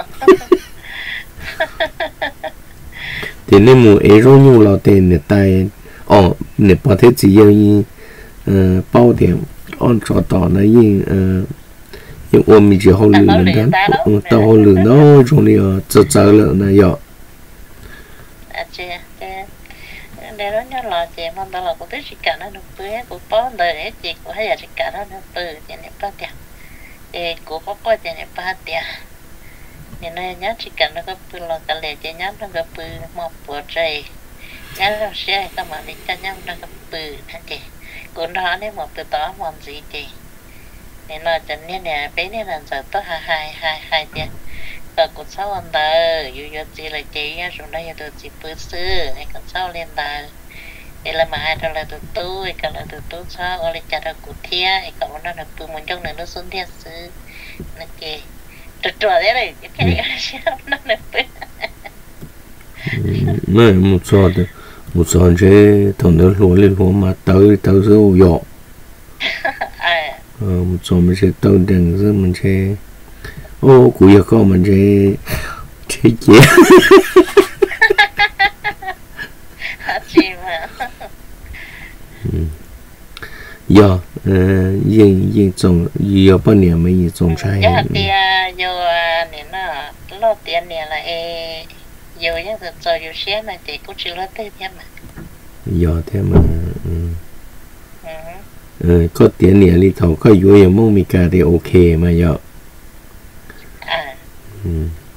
thì nên mua ấy rồi nhiều là tiền để tay ờ để bảo thế chỉ yêu ờ bao tiền on cho tao này ờ nhưng mà mình chỉ học lừa nữa đó tao học lừa nó trong này chờ chờ lừa này giờ à chị để đó nhớ là chị mong tao là cũng biết chỉ cả nó được bữa cũng bao đời chị cũng hay là chỉ cả nó được bữa chị này bao tiền thì cũng có bao tiền này bao tiền nên này nhớ chỉ cần nó có bự là cái lệ chỉ nhớ nó có bự một bữa trời nhớ là xe các bạn đi cho nhau nó có bự thế chị cũng đó nên một bữa đó món gì chị nên là cho nên là bé nên là giờ tới hai hai hai hai tiền và cũng sau anh ta dù dù gì là chị nhá rồi đây là chị bự sư hay còn sau lên ta đây là mà hai đó là tụi tôi còn là tụi tôi sao ở đây chả được cụ thia còn nó là bự một trong nữa nó xuống thiên sư nó kì trượt trượt đấy này cái này nó là bự này một số được một số chế thằng nó lúa lên lúa mà tới tới rồi dọ một số mình sẽ tới đằng rồi mình sẽ ô cụ giờ con mình sẽ chế chế chị mà giờ yên yên trồng giờ bao nhiêu mấy yên trồng trái giờ thì giờ nên là lo tiền này là e giờ nhá giờ giờ giờ xe này thì cũng chỉ lo tiền thêm mà giờ thế mà ừ có tiền này đi thầu có yếu yếu mong mình cả thì ok mà giờ à ừ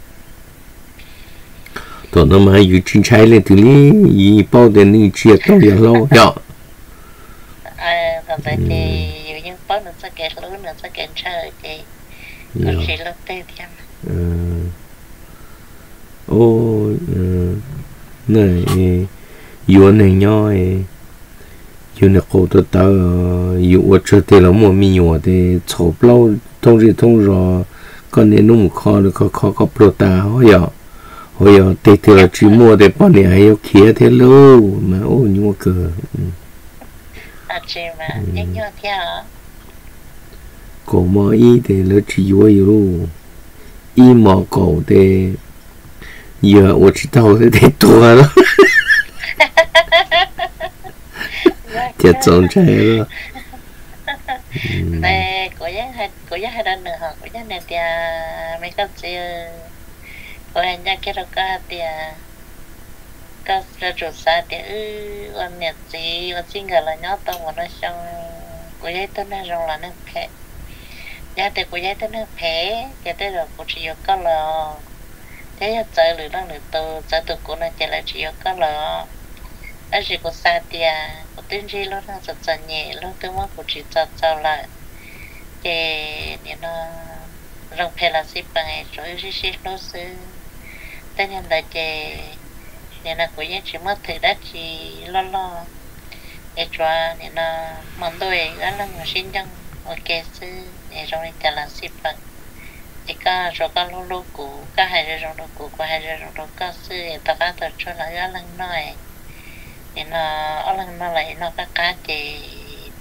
tụi nó mà yếu chín trái lên từ lý ý bao tiền đi chia tao giờ lâu giờ à còn vậy thì giờ những bao nó sẽ kẹt lớn nó sẽ kẹt chơi thì cũng chỉ lo tiền thêm ô này yếu này nhau yếu này cổ tự tao yếu ở chỗ thì là mua mì nhỏ thì chụp lâu thông gì thông rồi còn nếu nó khó được khó khó có protein hỏi giờ hỏi giờ thì thì là chỉ mua để bao nhiêu hay kia thế lâu mà ô nhưng mà cơ à chị mà nhanh nhau theo cổ mà y thì là chỉ yếu yếu y mà cổ thì giờ我知道的太多了就种菜了 đây của giá hai của giá hai đơn nữa hả của giá này thì mấy cái gì của anh nhà kia đâu có thì có ra chủ sa thì ừ còn nhà gì còn xin gọi là nhớ tao mà nó xong của giá tên này rồi là nó phê giá thì của giá tên nó phê cái tên rồi của chị có là thế là chơi lửa đang lửa từ chơi từ của nó chỉ là chỉ có là ở chỉ có sa tia có tên gì nó đang giật giật nhẹ nó từ mắt của chị giật giật lại thì nó rong phê là ship bằng rồi ship ship nó sư thế nên là chị nên là của những chị mất thì đã chỉ lo lo để cho nên là món đồ ấy là người sinh trong ok sư để rồi chỉ là ship bằng thì có rồi có lô lô cũ có hai rồi rồi lô cũ có hai rồi rồi lô có sư ta có tập cho là cái lần nói thì nó ở lần nó lại nó có cá chị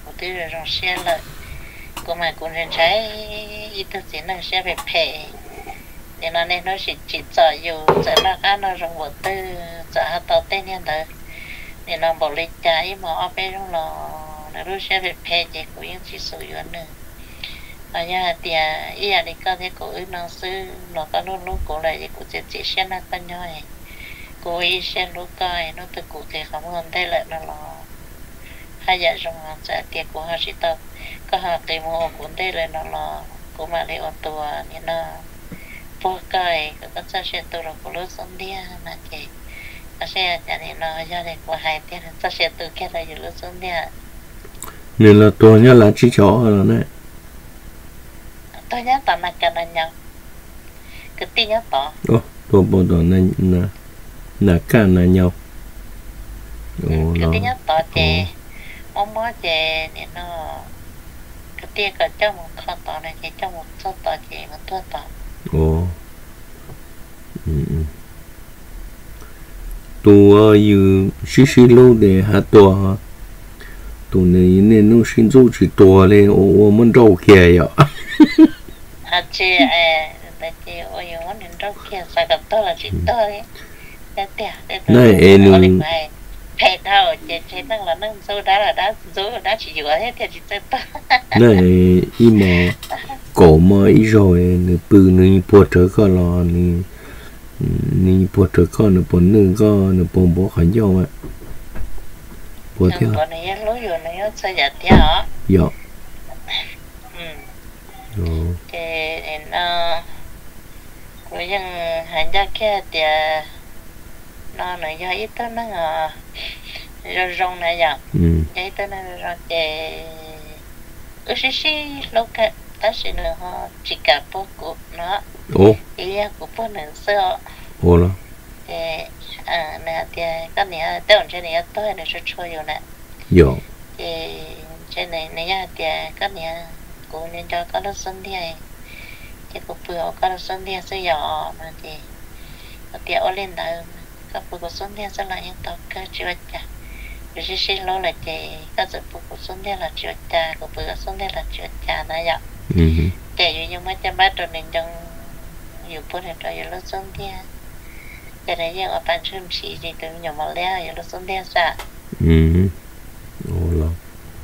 của tôi rồi trong xe lợi của mà cũng nên trái ít thứ gì nó sẽ bị phê thì nó nên nó chỉ chỉ sợ dù sợ nó cá nó trong bộ tư sợ họ tao tên nhân đó thì nó bảo lịch trái mà ở bên trong lò nóรู้sẽ bị phê chỉ của những chỉ sử dụng nữa ở nhà thì ý là đi có thể của nó sư nó có lúc lúc của lại của chỉ chỉ xem nó có nhau này cô ý xem lúc coi nó từ cụ thể không hơn đây lại nó là hai giờ trong hàng sẽ tiệc của họ chỉ tập có họ tìm mua cũng đây lại nó là của mà đi ô tô nên nó phố coi có sao sẽ tôi là của lúc sống đi mà chị có sẽ cho nên nó do đây của hai tiếng sao sẽ tôi cái là lúc sống đi nên là tôi nhớ là chỉ cho rồi đấy tôi nhớ tao là cái này nhau cái tin nhớ tao ô tôi bảo đó là là là cả là nhau ồ cái tin nhớ tao chị ông mới chị nên nó cái tiền cả trong một kho tao này chị trong một số tao chị một thua tao ồ ừ tôi yêu xí xí lâu để hát tôi tôi này nên nó sinh ra chỉ tôi lên ô ô mình đâu kia vậy à chị à tại chị ôi muốn nên đâu kia sao gặp tôi là chỉ tôi cái tiền này em phải thao chị chị năng là năng số đã là đã số đã chỉ vừa hết thì chỉ tôi này im mà cổ mà ít rồi nửa bự nửa bò trở có lo nửa nửa bò trở có nửa bò nửa có nửa bò bò khẩn nhau mà bò theo bò này lối rồi này sao giờ theo dạ ừ cái nó bây giờ hành gia kia thì nó nói do ít tới nó ngờ rồi rong này giờ vậy tới nó rồi thì ước xí xí lúc cái ta sẽ nữa họ chỉ cả bộ của nó ý của bộ nữa sữa ồ đó thì à nè thì cái này tới trên này tôi này sẽ chơi rồi nè dạ thì trên này này thì cái này cũng nên cho có lớp xuân đi cái của bữa có lớp xuân đi sẽ nhỏ mà thì thì ở lên đó các bữa của xuân đi sẽ là những tàu cá chưa chả rồi sẽ xin lỗi là chị các dịch vụ của xuân đi là chưa chả của bữa xuân đi là chưa chả nữa vậy thì như mấy trăm bát rồi nên trong nhiều bữa thì rồi lớp xuân đi cái này giờ ở ban sớm chỉ thì từ nhiều mà leo giờ lớp xuân đi sao ừ ồ lo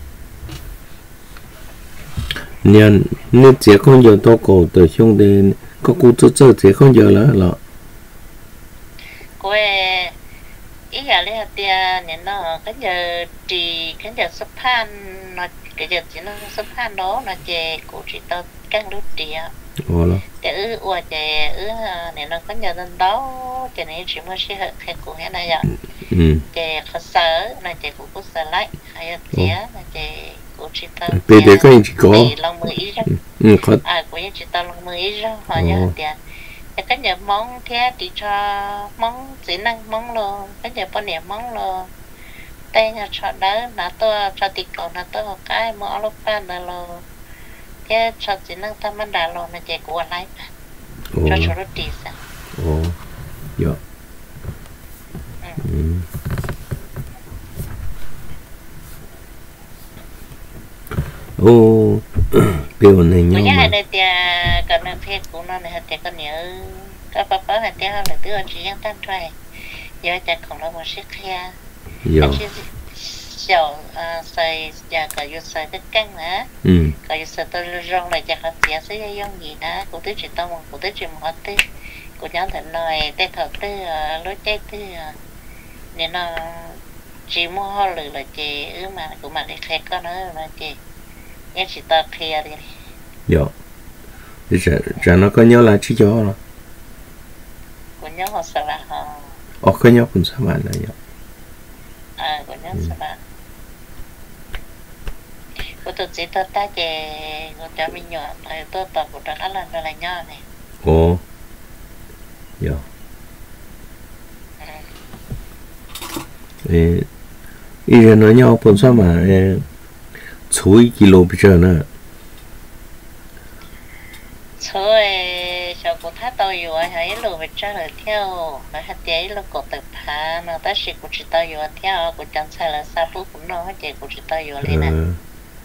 nên nên chỉ không giờ to cổ từ trong đến có cụ tự tự chỉ không giờ là là cô ý là lấy tiền nên nó cái giờ chỉ cái giờ sắp han nó cái giờ chỉ nó sắp han đó nó chè cụ chỉ tao căng lúc tiền ồ lo để ư ủa chè ư nên nó có giờ đến đó chè này chỉ mới sẽ hệ cụ thế này vậy chè khó sở nó chè cụ có sở lại hay chè nó chè cụ chỉ tao bây giờ có gì có lòng mười ít ra ừ có à cụ chỉ tao lòng mười ít ra họ nhớ tiền cái giờ món thế thì cho món chỉ năng món luôn cái giờ bao nhiêu món luôn tay nhà cho đỡ là tôi cho thì còn là tôi một cái món lúc ba là luôn cái cho chỉ năng ta mình đã luôn là chạy của lại cho cho nó đi sao ồ dạ ô điều này nhau mà đây thì còn là phê của nó này thì con nhớ các bà bà hạt tiêu là tiêu chỉ đang tan trai giờ chắc còn là một chiếc kia dạ dầu xài giờ cả yêu xài cái căng nữa cả yêu xài tôi rong lại chắc là tiền sẽ dây dòng gì đó của tôi chỉ tao một của tôi chỉ một hạt tươi của nhóm thành nói tê thật tươi lối trái tươi nên nó chỉ mua hoa lử là chị ư mà của mà để khai con nữa là chị nghe chỉ tao kia đi dạ thì chả chả nó có nhớ là chỉ cho nó của nhóm họ sao là họ ờ có nhớ cũng sao bạn là dạ à của nhóm sao bạn của tôi chỉ tôi ta chè của cháu mình nhỏ thì tôi tập của nó là nó là nhỏ này ồ dạ ê ý là nói nhau cũng sao mà chuối kilo bây giờ nè chuối cho cô thắt tao yêu hay lùi về cho rồi theo mà hạt giấy là cổ tập phá nó ta chỉ cô chỉ tao yêu theo cô chẳng sai là sao phút cũng nó hết chỉ cô chỉ tao yêu lên nè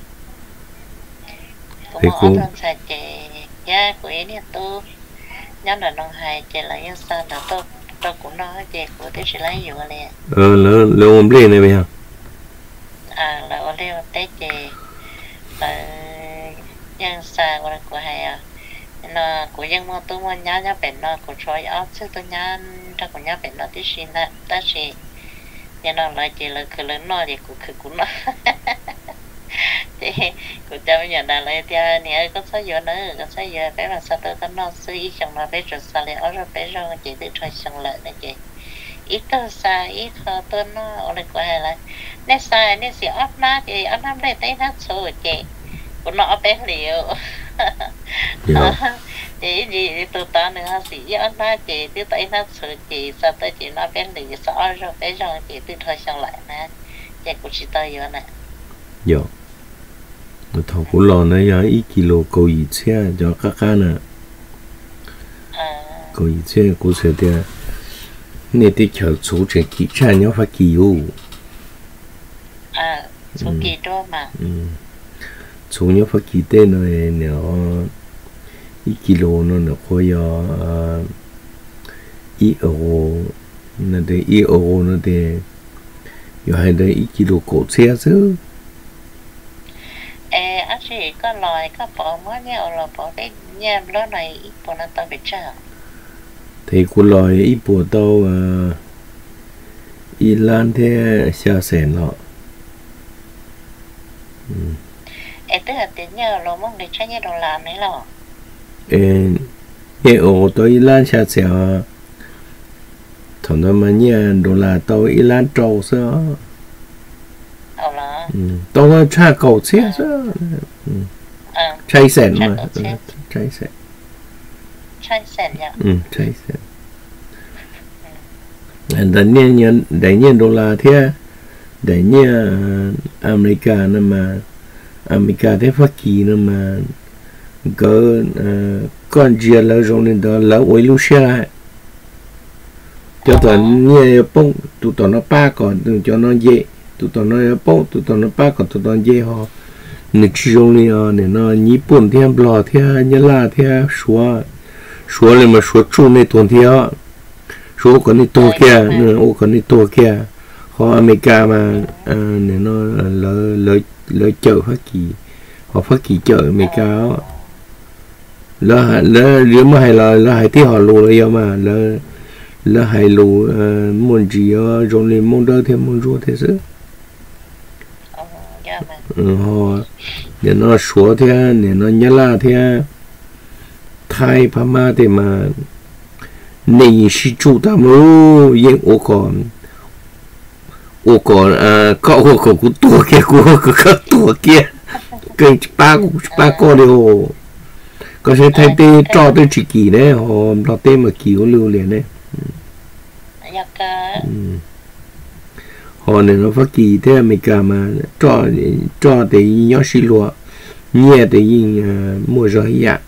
cũng ở trong sài chị gia của ấy nè tôi nhớ là nó hay chị là như sao là tôi tôi cũng nói chị của tôi chỉ lấy nhiều nè ờ là là ôm lên này bây giờ à là ở đây tết chị là nhân sao của của hay à nó của dân mua tôi mua nhá nhá bệnh nó của trời ớt chứ tôi nhá ra của nhá bệnh nó tí xin đó ta chỉ nhà nó lại chỉ là cứ lớn nó thì cũng cứ cũng nó thì cũng cho bây giờ là lại thì nè có sao giờ nữa có sao giờ bé mà sao tôi có nó suy chẳng là bé rồi sao lại ở rồi bé rồi chị tôi thôi chẳng lợi này chị ít tôi sai ít khó tôi nó ở đây có hay là nè sai nè sẽ ấp ná thì ấp năm đây thấy nó số chị của nó bé liệu chị gì từ ta nữa sĩ ấp ná chị tôi thấy nó số chị sao tới chị nó bé liệu sao rồi bé rồi chị tôi thôi chẳng lợi nè chị cũng chỉ tới giờ nè dạ tôi thầu của lò này giờ ít kilo cầu gì xe cho các cá nè cầu gì xe của xe thì nên đi chờ số chuyện kỹ cha nhớ phải kỳ ô à số kỳ đô mà số nhớ phải kỳ tên rồi nó ít kilo nó nó coi giờ ít euro nó để ít euro nó để giờ hay để ít kilo cổ xe chứ ê anh chị có lời có bỏ mới nhau là bỏ cái nhám đó này ít bỏ nó tao bị chả thì cô lời ít bộ tao ít lan thế xa xẻn họ ê tức là tiền nhờ lo mong để cho nhớ đồ làm đấy lò ê nhớ ổ tao ít lan xa xẻn thằng đó mà nhớ đồ là tao ít lan trâu sao ồ là tao có cha cầu xe sao cháy xẻn mà cháy xẻn cháy xẻn nhá ừ cháy xẻn đánh nhiên nhiên đánh nhiên đô la thế đánh nhiên America nó mà America thế phát kỳ nó mà có con chia là rồi nên đó là ôi lúc xe lại cho tụi nhiên bông tụi tụi nó ba còn tụi cho nó dễ tụi tụi nó bông tụi tụi nó ba còn tụi tụi dễ họ nên chỉ dùng đi nên nó nhí bún thêm bò thêm nhớ là thêm xóa xóa lên mà xóa chung này tuần theo số còn đi to kia nữa ô còn đi to kia họ America mà nên nó lỡ lỡ lỡ chợ phát kỳ họ phát kỳ chợ America lỡ lỡ nếu mà hay là lỡ hay tí họ lù rồi mà lỡ lỡ hay lù muốn gì rồi lên muốn đỡ thêm muốn rùa thế chứ họ nên nó số thế nên nó nhớ là thế Thái Pama thì mà nên sĩ chủ ta mới yên ô còn ô còn à có ô còn cũng tua kia cũng có có tua kia cái ba cũng ba con đều có thể thay thế cho tới chỉ kỳ đấy họ nó tên mà kỳ lưu liền đấy họ này nó phát kỳ thế mình cả mà cho cho thì nhớ xí lúa nhẹ thì mua rồi dạ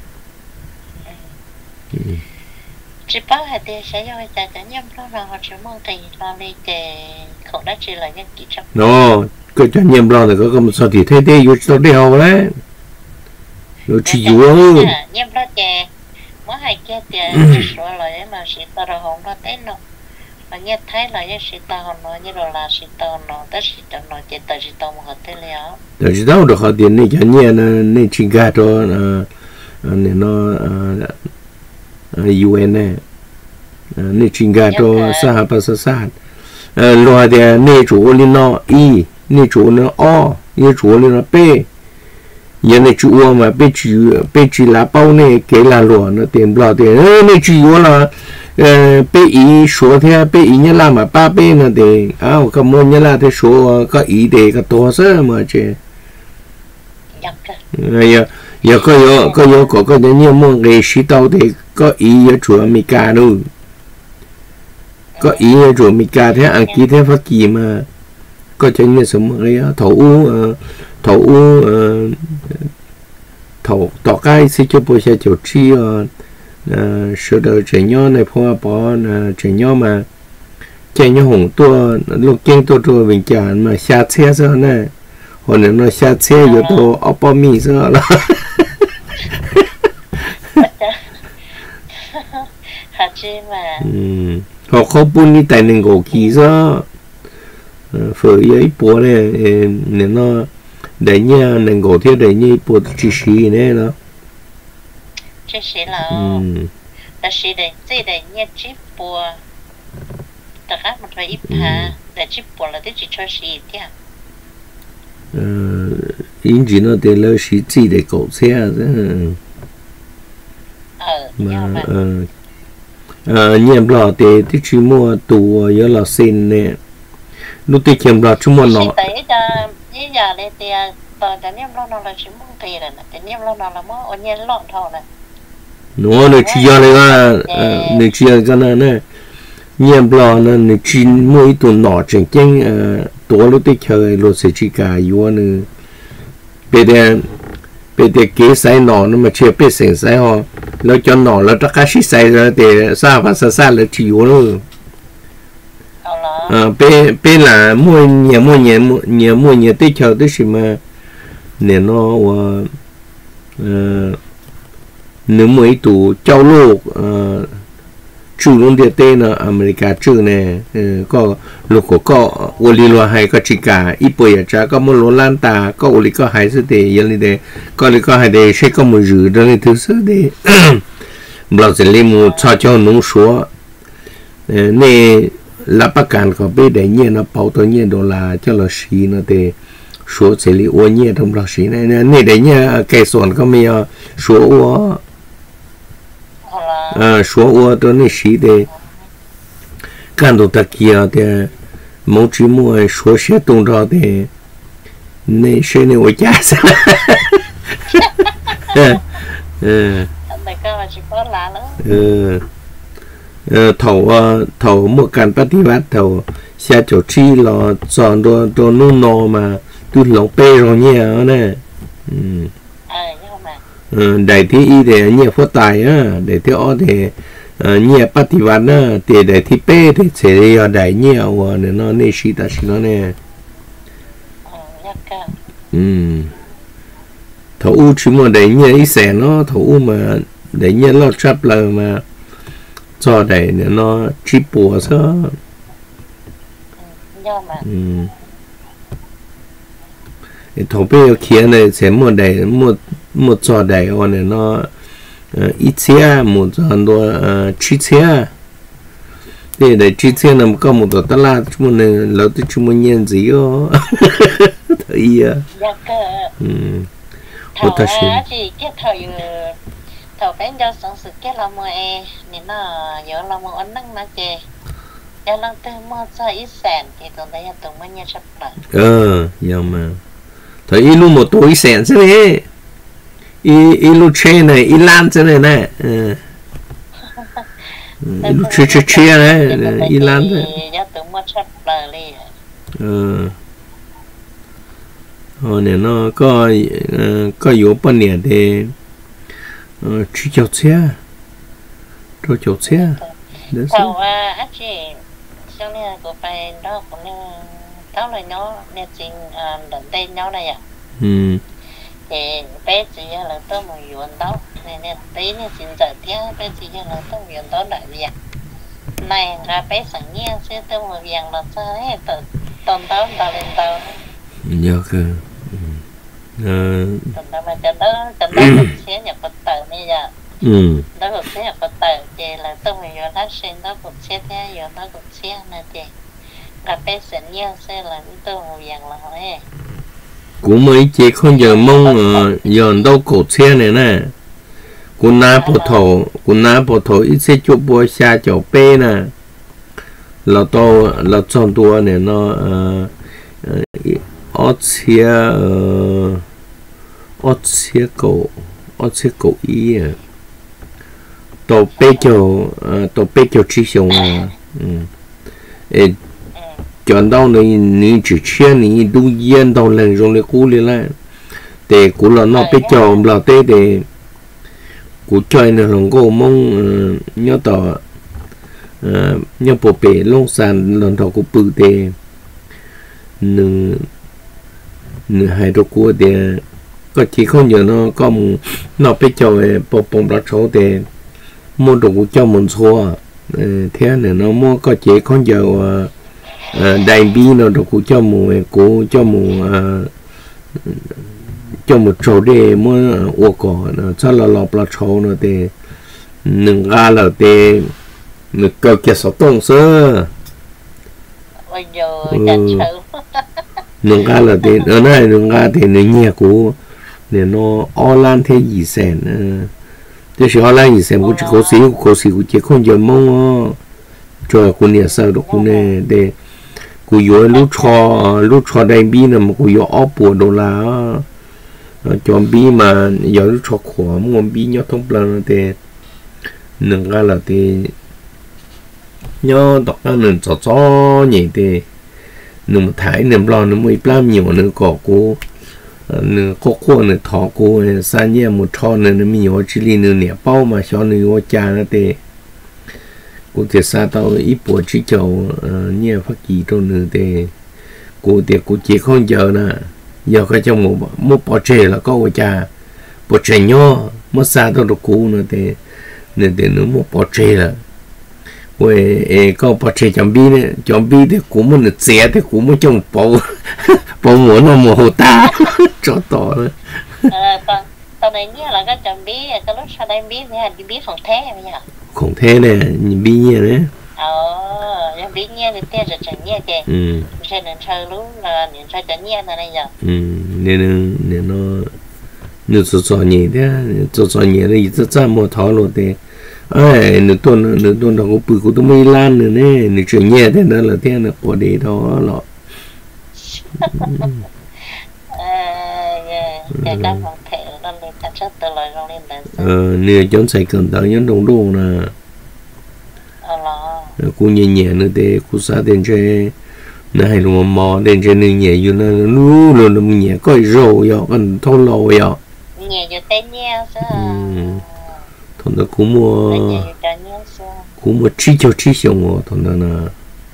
chỉ bảo hệ tiền sẽ do người ta cá nhân đó là họ chỉ mong thì lo đi để khẩu đất chỉ là những kỹ thuật nó cái cho nhầm lo thì có cái một số thì thế thế vô cho đeo đấy vô chỉ vô nhầm lo chè mỗi hai kia tiền số lại mà chỉ tao là không có tên nó mà như thấy là như chỉ tao nói như là chỉ tao nói tất chỉ tao nói chỉ tao chỉ tao một cái tên léo rồi chỉ tao được họ tiền này cho nhẹ này chỉ gạt cho nên nó u en này nên chính gà cho sa pa sa sa loa de nên chủ lên nó y nên chủ nó o nên chủ lên nó p giờ này chủ mà p chủ p chỉ là bao này cái là loa nó tiền bao tiền nên chủ là p y số theo p y nhá là mà ba p nó tiền à cái môn nhá là theo số cái y để cái to sao mà chứ giờ giờ có có có có có những môn cái sĩ tao thì có ý ở chỗ America đâu có ý ở chỗ America thế anh kia thế phát kỳ mà có cho những số cái thầu thầu thầu tỏ cái sẽ cho bố sẽ cho chi sửa đời trẻ nhỏ này phô bỏ trẻ nhỏ mà trẻ nhỏ hùng tua lúc kinh tua tua bình chán mà xa xe sao này hoặc là nó xa xe vô tô ốc bò mì sao là hả chứ mà họ không buôn đi tại nên gỗ kỳ sao phở ấy bố này nên nó để nha nên gỗ theo để như bố chỉ xí này đó chỉ xí là là xí để chỉ để nha chỉ bố tất cả một vài ít ha để chỉ bố là để chỉ cho xí thế ờ in chỉ nó để là xí chỉ để gỗ xe chứ ờ mà ờ ờ nhiệm lọ để thì chỉ mua tủ ở là xin nè lúc thì kiếm lọ chúng mua nó tới giờ bây giờ đây thì tờ cái nhiệm lọ nó là chỉ mua tiền rồi cái nhiệm lọ nó là mua ở nhà lọn thầu này nó nó chỉ cho là nó chỉ cho là nè nhiệm lọ nó nó chỉ mua ít tủ nọ chẳng chăng tổ lúc thì chơi lúc sẽ chỉ cả yếu nữa bây giờ bây giờ cái sai nọ nó mà chưa biết sinh sai họ nó cho nọ nó tất cả sĩ sai rồi thì sao và sao sao là chỉ yếu nữa à bây bây là mua nhiều mua nhiều mua nhiều mua nhiều tới chờ tới gì mà nên nó và nếu mấy tủ châu lô chủ luôn địa tên là America chủ này có lúc có có oli lo hay có chỉ cả ít bữa giờ có một lô lan ta có oli có hay sự để giờ này để có oli có hay để sẽ có một rửa đó này thứ sự để bảo sẽ lên một cho cho nông số này là bắt cản có biết để nhiên nó bảo tôi nhiên đồ là cho là xí nó để số sẽ li ô nhiên trong là xí này này để nhiên cái soạn có mấy số ô à số ô tôi này xí để cản đồ ta kia để mong chỉ mua số sẽ tung ra để này sẽ này ô giá sao ừ ừ thầu thầu một căn bắt đi bắt thầu xe chỗ chi là chọn đồ đồ nung nò mà tôi lỏng bê rồi nhé nè ừ đại thi y để nhẹ phát tài á để theo ó để nhẹ bắt đi bắt á để đại thi bê để sẽ đi đại nhẹ và để nó nên xí ta xí nó nè ừ thầu u chỉ mà để nhẹ ít xẻ nó thầu u mà để nhẹ lo chắp lời mà cho đầy nữa nó chỉ bùa sao ừ thầu bây giờ kia này sẽ mua đầy mua mua cho đầy hoặc là nó ít xe một hơn đôi chi xe để để chi xe nằm có một tổ tát la chúng mình lâu tới chúng mình nhận gì đó thấy à ừ thầu chỉ cái thời thầu phải cho sản xuất cái là mua e nên nó nhớ là mua ăn nắng nó chè cho lần từ mua cho ít sản thì tụi đây tụi mình nhớ sắp lại ờ giờ mà thấy ít luôn một tuổi sản thế này ít ít lúc chơi này ít lan thế này nè ít lúc chơi chơi chơi này ít lan thế cho tụi mình sắp lại đi ờ ờ này nó có có yếu bao nhiêu để chỉ cho xe cho cho xe tàu à anh chị sau này của phải đó cũng như tao lời nó nên chính lần đây nhau này à ừ thì bé chỉ là tôi một yuan đó nên nên tí nên chính giải thế bé chỉ là tôi yuan đó đại việc này là bé sẵn nhiên sẽ tôi một việc là sao ấy từ tuần đó tao lên tao nhớ cơ tuần đó mà tuần đó tuần đó sẽ nhập vật tử bây giờ ừ đó cũng sẽ nhập vật tử thì là tôi một yuan đó sinh đó cũng sẽ thế yuan đó cũng sẽ này thì là bé sẵn nhiên sẽ là tôi một việc là hỏi cũng mấy chị không giờ mong giờ đâu cột xe này nè cũng ná bộ thổ cũng ná bộ thổ ít xe chụp bùa xa chỗ bê nè là to là chọn tua này nó ớt xe ớt xe cổ ớt xe cổ ý à tổ bê chỗ tổ bê chỗ trí sống à chọn đâu này ní chỉ chia ní đủ yên đâu lần rồi lại cú lên lại để cú là nó biết chọn là tê để cú chơi này lòng cô mong nhớ tỏ nhớ bộ bể lông sàn lần đầu cú bự để nương nửa hai đôi cua để có chỉ không nhớ nó có một nó biết cho bộ bông đó số để mua đồ cho một số thế này nó mua có chỉ không giờ đại bi nó đồ cho một của cho một cho một chỗ để mua ô cỏ nó cho là lọp là chỗ nó để nâng ga là để nâng cơ kia sáu tông sơ bây giờ chặt nâng ga là để ở này nâng ga thì nó nhẹ của để nó online thế gì sen thế thì online gì sen cũng chỉ có xíu có xíu cũng chỉ không giờ mong cho cô nhà sao được cô này để cô yếu lúc cho lúc cho đại bi là mà cô yếu ốp bộ đô la cho bi mà giờ lúc cho khổ muốn bi nhớ thông plan để nâng ga là để nhớ đọc ra nâng cho cho nhỉ để nâng thái nâng lo nâng mới làm nhiều nâng cỏ cô nâng có cô nâng thọ cô san nhẹ một cho nâng nâng nhiều chỉ li nâng nhẹ bao mà cho nâng vô cha nó để cô thể xa tao ít bộ chỉ chầu nhẹ phát gì đâu nữa để cô để cô chỉ không giờ nè giờ cái trong một một bộ trẻ là có vô cha bộ trẻ nhỏ mất xa tao được cô nữa để nên để nó một bộ trẻ là vậy có bộ trẻ chọn bi này chọn bi thì cũng muốn được trẻ thì cũng muốn trong bộ bộ muốn nó mồ ta cho to nữa tao này nhớ là cái chọn bi cái lúc sau đây bi thì đi bi phòng thế bây giờ không thế này bi nhẹ đấy ờ em bi nhẹ thì tiền rồi chẳng nhẹ kì ừ cho nên chơi lúc là nên chơi chẳng nhẹ là này giờ ừ nên nên nó nếu做做嘢的做做嘢的一直这么讨论的哎你多你多那个不够都没烂了呢你做嘢的那了天那过的đó了 cái căn phòng thể nó lên thật chất từ lời nó lên đến ờ nè chọn sai cần tao nhớ đồng đồ nè ờ cô nhẹ nhẹ nữa để cô sa đến chơi nó hay là mò đến chơi nữa nhẹ như nó lu lu nó nhẹ coi rồi rồi còn thâu lâu rồi nhẹ như tên nhẹ sao thằng đó cũng mua cũng mua chi cho chi xong rồi thằng đó nè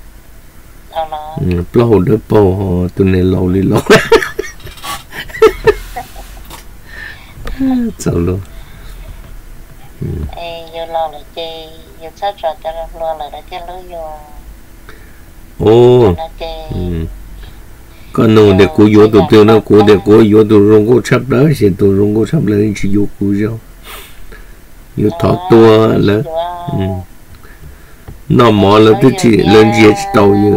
ừ bao đứa bao họ tụi này lâu đi lâu chào luôn ê vô lo là chơi vô sát trò cho nó lo là nó chơi lối vô ô còn nó để cố vô tụi tiêu nó cố để cố vô tụi rong cố chấp đó thì tụi rong cố chấp lên chỉ vô cố vô vô thọ tua là nó mò là tôi chỉ lên gì tàu như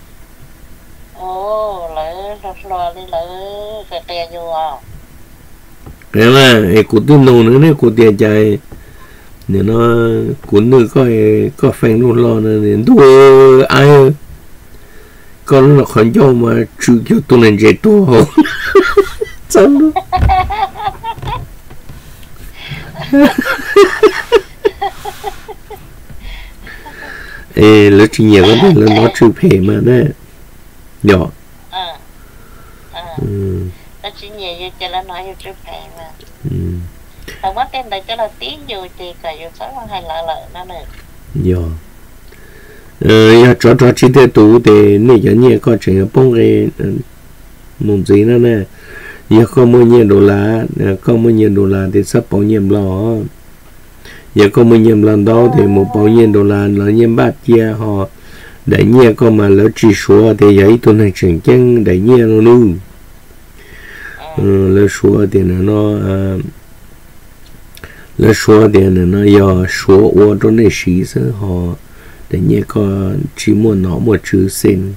ô lấy lo đi lấy cái tiền vô à cái mà cái cụ tư nô nữa này cụ tiền chạy để nó cụ nữ có có phèn luôn lo nữa để tôi ai con nó còn cho mà chịu cho tôi nên chạy tôi không sao luôn ê lúc chuyện nhiều cái là nó chịu phê mà đấy nhỏ ừ nó chỉ nhiều như cho nó nói như trước hè mà không mất tên đây cho nó tiếng vô thì cả vô sáu hay lợ lợ nó nữa dạ ờ cho cho chỉ để tụ để này cho nhiều có chuyện bông cái mùng gì nữa nè giờ có mua nhiều đô la có mua nhiều đô la thì sắp bao nhiêu lo giờ có mua nhiều lần đó thì một bao nhiêu đô la là nhiều bát chia họ để nhiều có mà lỡ chỉ số thì giấy tuần này chuyển chân để nhiều nó luôn lỡ số thì nó lỡ số thì nó giờ số ở trong này xí sơ họ để nhiều có chỉ muốn nó một chữ xin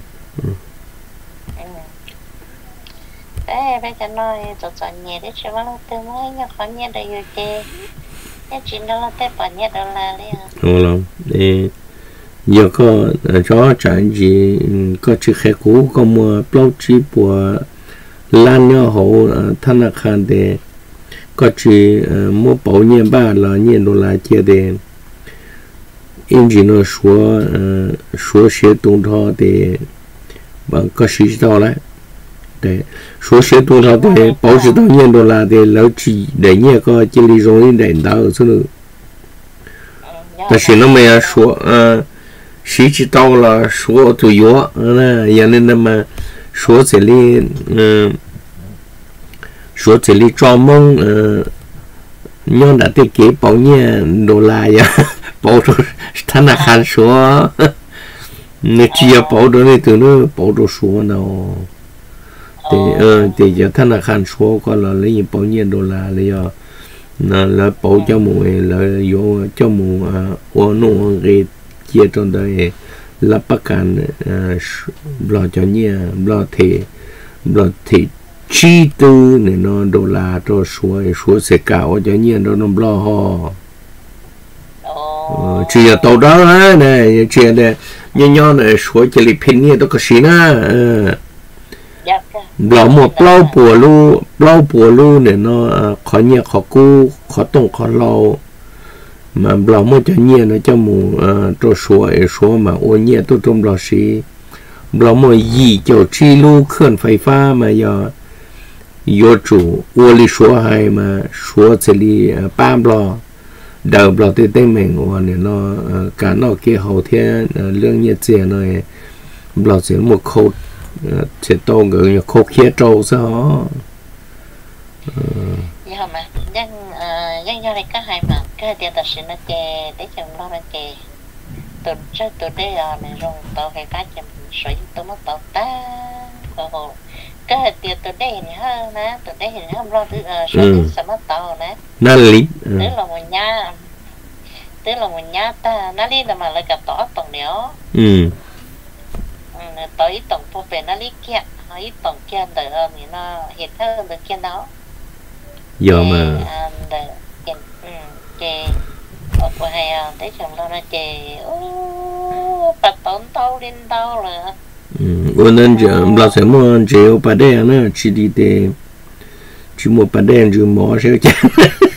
đấy bây giờ nói cho cho nhẹ đấy chứ mà từ mới nhớ khó nhẹ đây rồi chứ cái chuyện đó là tới bao nhiêu đô la đấy à đúng không để giờ có cho chẳng gì có chữ khai cũ có mua bao chi của lan nhau hậu thanh là khan để có chữ mua bảo nhiêu ba là nhiêu đô la chia để in chỉ nó số số xe động thọ để bằng có sĩ đó lại để số xe động thọ để bảo sĩ đó nhiêu đô la để lâu chỉ để nhiêu có chỉ lý do để đào ở số nữa但是那么呀说呃谁知道了说就有那也那那么说这里嗯 số chỉ lý cho mong nhon đã tiết kế bảo nhẹ đô la ya bảo rồi thằng nào khăn số nếu chia bảo đó này từ nó bảo đồ số nào thì ờ thì giờ thằng nào khăn số có là lấy bảo nhẹ đô la lấy giờ là là bảo cho mùi là vô cho mùi ô nô cái chia trong đây là bắt can lo cho nhẹ lo thì lo thì chi tư này nó đô la cho số số sẽ cao cho nhẹ nó nó lo ho chỉ là tàu đó này chỉ là nhẹ nhọ này số chỉ là pin nhẹ đó có gì na lo một bao bùa lu bao bùa lu này nó khó nhẹ khó cu khó tông khó lâu mà lo một cho nhẹ nó cho mù cho số số mà ô nhẹ tôi trong lo xí lo một gì cho chi lu khẩn phải pha mà giờ vô chủ ô li số hay mà số chỉ là ba lo đầu lo tới tên mình và này nó cả nó kia hậu thiên lương nhiệt tiền này lo chỉ một khâu sẽ to người khâu kia trâu sao nhưng mà nhưng nhưng do này có hai mà cái tiền tài sinh nó chè để chồng lo nó chè từ trước từ đây à này rồi tao cái cá chấm sấy tôi mất tao ta rồi cái tiền từ đây này ha nè từ đây này không lo từ sấy sẽ mất tao nè nó lý đấy là một nhà tức là một nhà ta nó đi là mà lại cả tỏ tổng nếu ừ tỏ ý tổng phụ về nó lý kia nó ý tổng kia đời hơn thì nó hiện hơn được kia đó giờ mà đời kiện ừ chè ở của hay thấy chồng lo nó chè ô bật tốn tao lên tao rồi ừ nên giờ là sẽ mua chèo bà đẻ nữa chỉ đi để chỉ mua bà đẻ rồi mua sẽ chán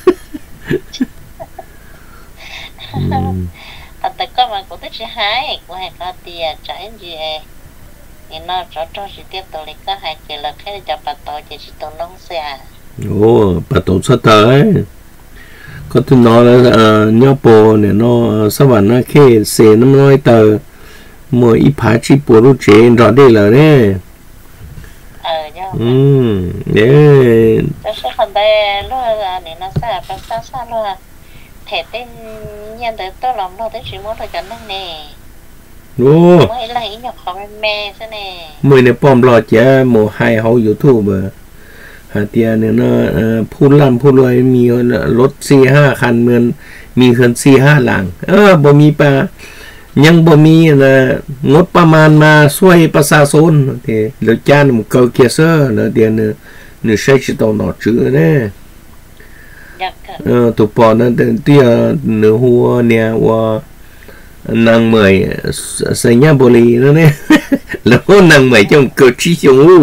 à tại con mà cũng thích chơi hái của hai con tiền trái gì thì nó cho cho sự tiếp tục lại có hai chỉ là cái cho bà tổ chỉ chỉ tổ nông xe ồ bà tổ sao tới có thứ nó là nhau bò này nó sao bạn nó khi xe nó nói tờ mua ít phá chỉ bò lúc chế rõ đây là đấy ờ nhá ừ đấy cho số phần đây lúc là này nó xa và xa xa luôn thể tên nhân tới tôi làm nó tới chỉ muốn thôi cho nó nè ô mới lấy nhọc khó mẹ thế nè mới này bom lọt chứ một hai hậu YouTube hả tiền này nó phun lăn phun lôiมีรถ สี่ห้า คันเหมือนมีเฮือน สี่ห้า หลังเออบ่มีปะยังบ่มีนะงบประมาณมาช่วยประชาชนที่แล้วจานมันเก่าเกียเซอร์แล้วเดี๋ยวเนี่ยเนี่ยใช้ชิตอนอจื้อเนี่ยเออตัวปอนั้นแต่เตี้ยเนื้อหัวเนี่ยว่านางเหมยใส่ยาบุรีนั่นเนี่ยแล้วก็นางเหมยจงเกิดชี้จงหู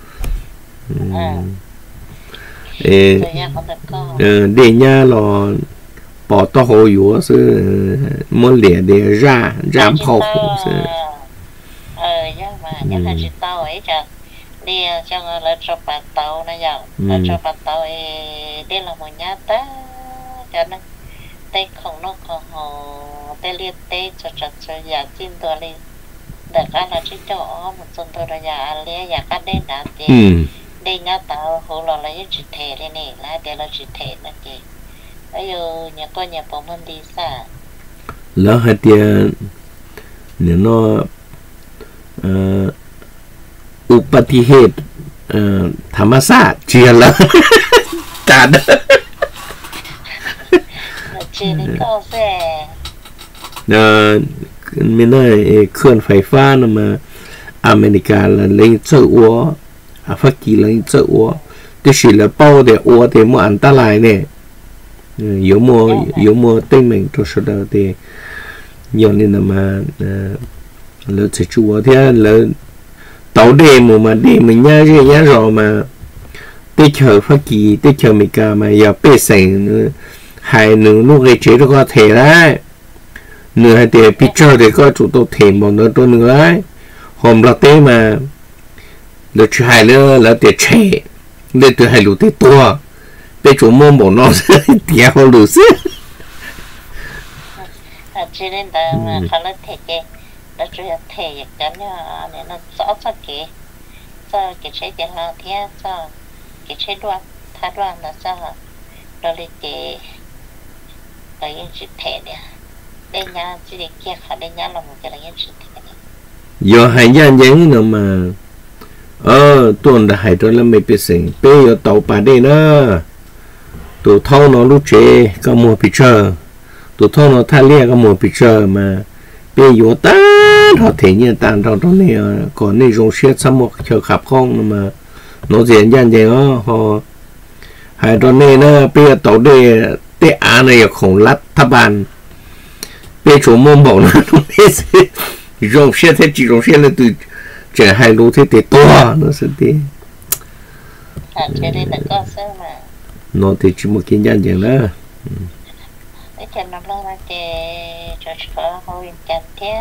เออเออเดียร์รอปอต่อหัวอยู่ซึ่งมันเหลี่ยเดียร์ร่าร่ามพอซึ่งเออยังมายังให้จิตเต้าไอ้จ้ะเดียร์จังเลยชอบปลาเต้านะยังเลยชอบปลาเต้าเอเดียร์ละมันยาตาจังนะเตะของนกของหอเตะเลียเตะจะจัดจะอยากจิ้มตัวเลยแต่ก็เราชิจ่อมันจนตัวเราอยากเลี้ยอยากก็ได้ด่าเจđây nhá tao hồ lò lấy chỉ thể đây này là để là chỉ thể nè chị bây giờ nhà con nhà bố mình đi xa lỡ hai tiền nếu nó upatihet thảm sát chia là cả đó chỉ đi câu xe mình nói khơi phải pha mà America là lấy sợi úa à phát kỳ lấy sợi úa thì chỉ là bao để úa thì mua ăn ta lại nè yếu mua yếu mua tên mình cho số đó thì nhiều nên là mà lỡ sẽ chúa thế lỡ tàu đêm mà đêm mình nhá rồi nhá rồi mà tê chờ phát kỳ tê chờ mình cả mà giờ bê sành hai nửa lúc cái chế nó có thể đấy nửa hai tiền picture thì có chủ tổ thể một nửa tôi nữa ấy hôm là tê mà được chú hai nữa là tiền trẻ để từ hai lũ tê to tê chủ mua một nó tiền họ lũ xí cho nên là khá là thể chế đã chú là thể cái nó nên nó rõ cho cái cho cái chế tiền là thế cho cái chế đoan khát vọng là sao rồi đi chị rồi những chị thể nè đây nhá chị đi kia khỏi đây nhá là một cái là những chị thể giờ hai nhà nhánh nữa mà ờ tuần đã hai rồi là mấy bị sinh bây giờ tàu bà đây nữa tụ thâu nó lúc chế có mua bị chờ tụ thâu nó thay lia có mua bị chờ mà bây giờ ta họ thể như tàn trong đó này còn này dùng xe xăm một chờ khắp không mà nó diễn ra vậy đó họ hai đó này nó bây giờ tàu đây tê á này không lát tháp bàn bây giờ mông bảo nó nó biết dùng xe thế chỉ dùng xe là từ trở hai lô thế để to nó sẽ thế à chơi đây là có sao mà nó thì chỉ một cái nhân vậy đó để cho nó lo là chơi cho cho hồi chặt thế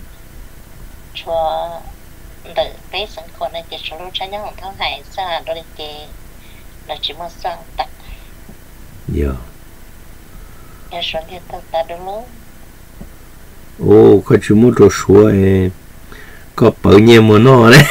cho đỡ bé sinh con này chỉ cho lúc trái nhau tháng hai sao rồi thì là chỉ một sang tặng dạ nhà sản thì tao ta được luôn ô có chỉ một chỗ số có bao nhiêu mà nó đấy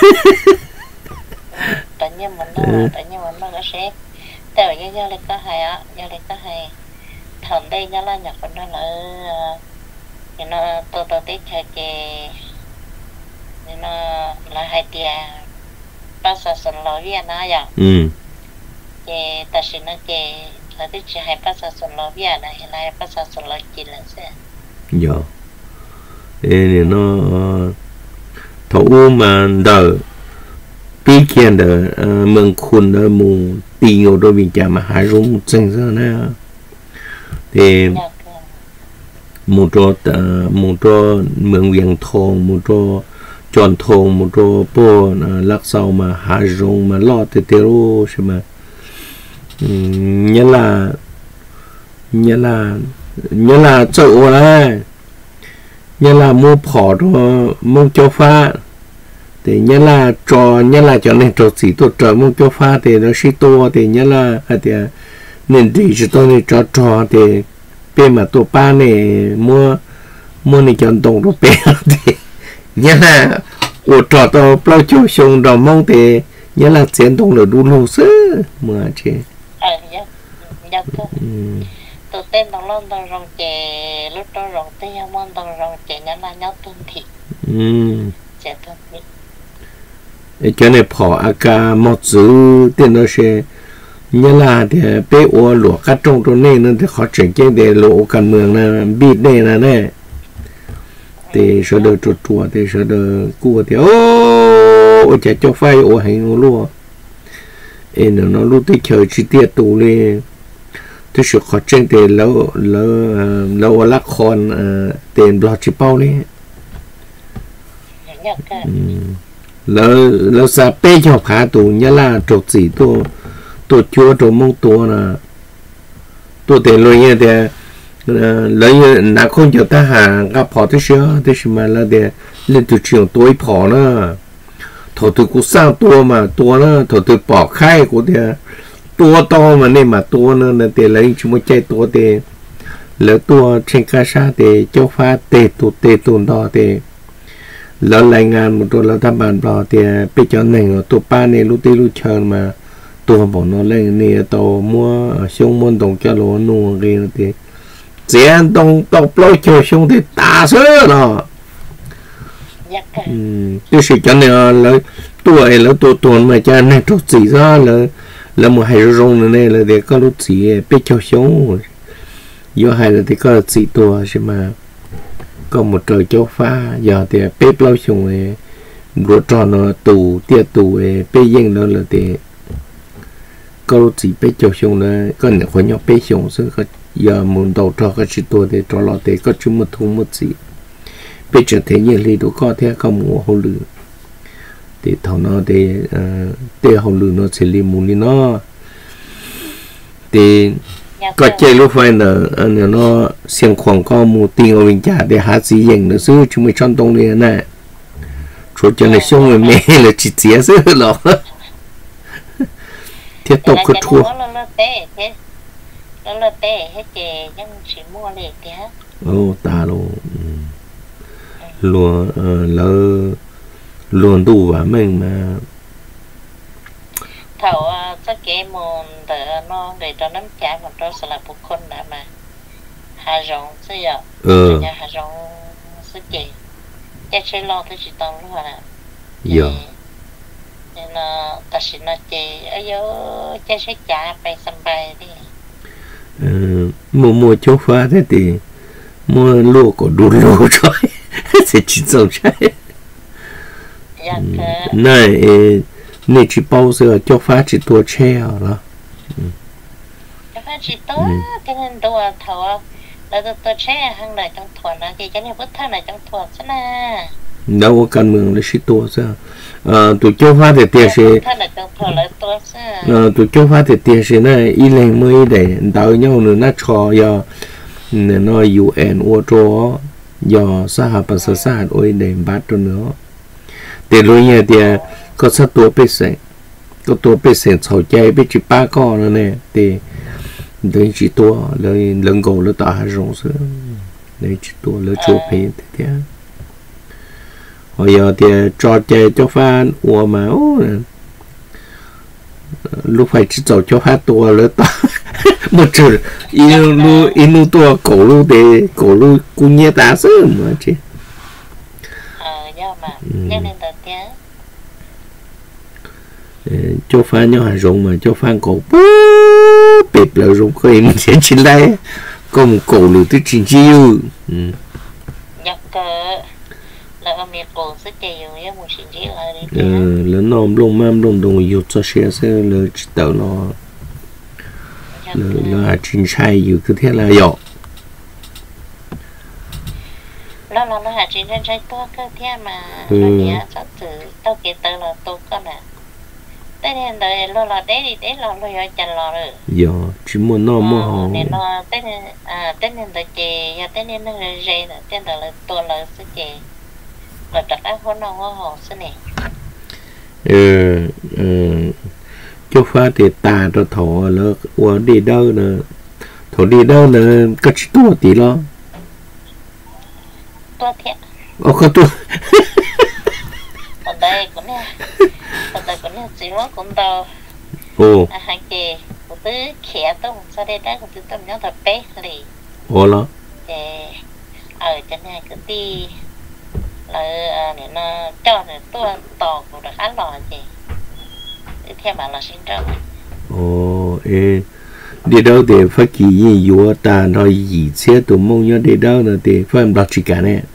tự nhiên mình nó tự nhiên mình nó có sẽ theo như như là có hay á như là có hay thằng đây như là nhật nó là như nó tôi tôi tiếc chơi chơi như nó là hai tia bao giờ sân lối việt nó vậy ừ chơi ta xin nó chơi là tiếc chơi hai bao giờ sân lối việt này hay là bao giờ sân lối chỉ là sẽ dạ ê nó thấu mà đỡ bí kiện đỡ mừng khôn đỡ mù tiêu đôi bình chả mà hai rung một chân ra nè thì một chỗ một chỗ mừng viền thong một chỗ tròn thong một chỗ po lắc sau mà hai rung mà lo từ từ xem mà nhớ là nhớ là nhớ là chỗ này nhớ là mua phỏ đó mong cho pha thì nhớ là trò nhớ là cho nên trò chỉ tôi trò mong cho pha thì nó sẽ to thì nhớ là thì nên đi chỉ tôi này trò trò thì bên mà tôi ba này mua mua này chọn đồng đó bên thì nhớ là của trò tôi bao nhiêu xong đó mong thì nhớ là chiến đồng là đủ lâu xứ mà chứ ờ dạ dạ tôi tên đồng lon đồng rong chè lúc đó rong tên nhau món đồng rong chè nhớ là nhau tuân thị ừ chè tuân thị cho nên phỏ aka một chữ tên nó sẽ nhớ là thì bé ô lụa cắt trong trong này nó thì khó chuyển cái để lụa cần mường là bịt này là này thì sẽ được chuột chuột thì sẽ được cua thì ô chả cho phai ô hành luôn em nó lúc tới chờ chi tiết tụ lên tôi sẽ khó chuyển thì lâu lâu lâu lắc con tiền blog chỉ bao đi lỡ lỡ sa bê cho phá tụ nhớ là trộn gì tụ tụ chúa trộn mông tụ là tụ tiền rồi như thế lỡ như nãy không cho ta hàng gặp họ thế chứ thế chứ mà là để lên từ trường tối phỏ nữa thổ từ cũng sang tua mà tua nữa thổ từ bỏ khai của thế tua to mà nên mà tua nữa là để lấy chúng mới chạy tua để lỡ tua trên ca sa để cho phá tê tụ tê tụ đó để lỡ lại ngàn một tuần lỡ tham bản bảo thì bây giờ này tụ ba này lúc tây lúc chờ mà tụ bỏ nó lên này tàu mua sông mua đồng cho lúa nuông kia thì dễ đồng tàu lôi chờ sông thì ta sớ nó tôi sẽ cho này là tuổi là tuổi tuần mà cha này trộn gì ra là là một hai rong nữa này là để có lúc gì biết cho sông do hai là thì có gì tuổi chứ mà có một trời cho pha giờ thì bếp lâu xong rồi rồi tròn nó tù tiệt tù bê yên đó là thì có lúc gì bếp cho xong là có những khối nhau bếp xong rồi giờ muốn đầu cho cái chuyện tôi thì cho nó thì có chúng một thùng một gì bếp trở thế nhiên thì đủ có thế không mua hậu lửa thì thằng nó thì tê hậu lửa nó sẽ đi mua đi nó thì có chơi lúc phải là nó xem khoảng có một tiền ở bên trả để hát gì dành nữa chứ chúng mình chọn tông này này chỗ cho này xong rồi mẹ là chỉ chia chứ lo thiết tục cứ thua ô ta luôn luôn lỡ luôn đủ và mình mà thầu chắc kế cái môn đỡ nó để cho nắm chả một đôi sẽ là buộc con đã mà hà rộng sẽ giờ ờ nhà hà rộng sẽ chị cha chơi lo tới chị tao luôn à giờ nên là ta sẽ nói chị ấy yo cha sẽ trảไปสบายđi ờ mua mua chỗ phá thế thì mua lúa có đủ lúa rồi sẽ chỉ trồng trái dạ cơ này này chỉ bao giờ cho phá chỉ tua tre rồi cho phá chỉ tua cái nên tua thầu là tua tua tre hàng này trong thuần là cái cái này bớt thằng này trong thuần thế nè đâu có cần mường là chỉ tua sao ờ tụi cho phá thì tiền sẽ thằng này trong thuần là tua sao ờ tụi cho phá thì tiền sẽ này y lên mới để đào nhau nữa nó cho do nó u en ô tô do xã hội và xã hội ôi để bắt cho nữa để lúc nhà thì có sát tua bê sẻ có tua bê sẻ sầu chay bê chỉ ba con nữa nè thì đấy chỉ tua lấy lần gầu lấy tao hai rong sữa đấy chỉ tua lấy chua phê thế thế hồi giờ thì cho chay cho phan ua mà lúc phải chỉ cho cho hai tua lấy tao một chữ inu lu inu tua cổ lu để cổ lu cũng nhẹ ta sớm mà chứ ờ do mà cho nên tao nhớ cho phan nhau hàng rộng mà cho phan cổ bẹp là rộng khơi mình sẽ chỉ lấy có một cổ lu tới chín chiu dọc cỡ là ông miệt cổ sẽ chạy dùng với một chín chiu lại đi lớn nôm lông mam lông đồng yêu cho xe sẽ là chỉ tao nó là chính saiอยู่คือเท่าไรหยอก nó là nó hạt chính sai to cơ thế mà nó nhớ sắp từ tao kể tới là tôi con nè tới nên đời lo là đấy đi đấy lo lo cho chân lo rồi dạ chỉ muốn nó mua họ nên nó tới nên à tới nên đời chị ya tới nên nó rơi là tới đời là tôi là sẽ chị là đặt áo hôn nó họ sẽ nè ừ ừ cho pha thì ta cho thọ là qua đi đâu nè thọ đi đâu nè có chỉ tua tí lo tua thiệt ô có tua ở đây cũng nè ở đây cũng nè chỉ muốn cũng đâu ồ à hàng kề của tứ khẽ tung sau đây đã của tứ tâm nhớ thật bé lì ồ lo để ở trên này cứ đi là để nó cho này tua to của được khá lò gì theo bảo là sinh ra ồ ê đi đâu thì phải kỳ gì vô ta nói gì xe tụi mông nhớ đi đâu nữa thì phải làm chỉ cả nè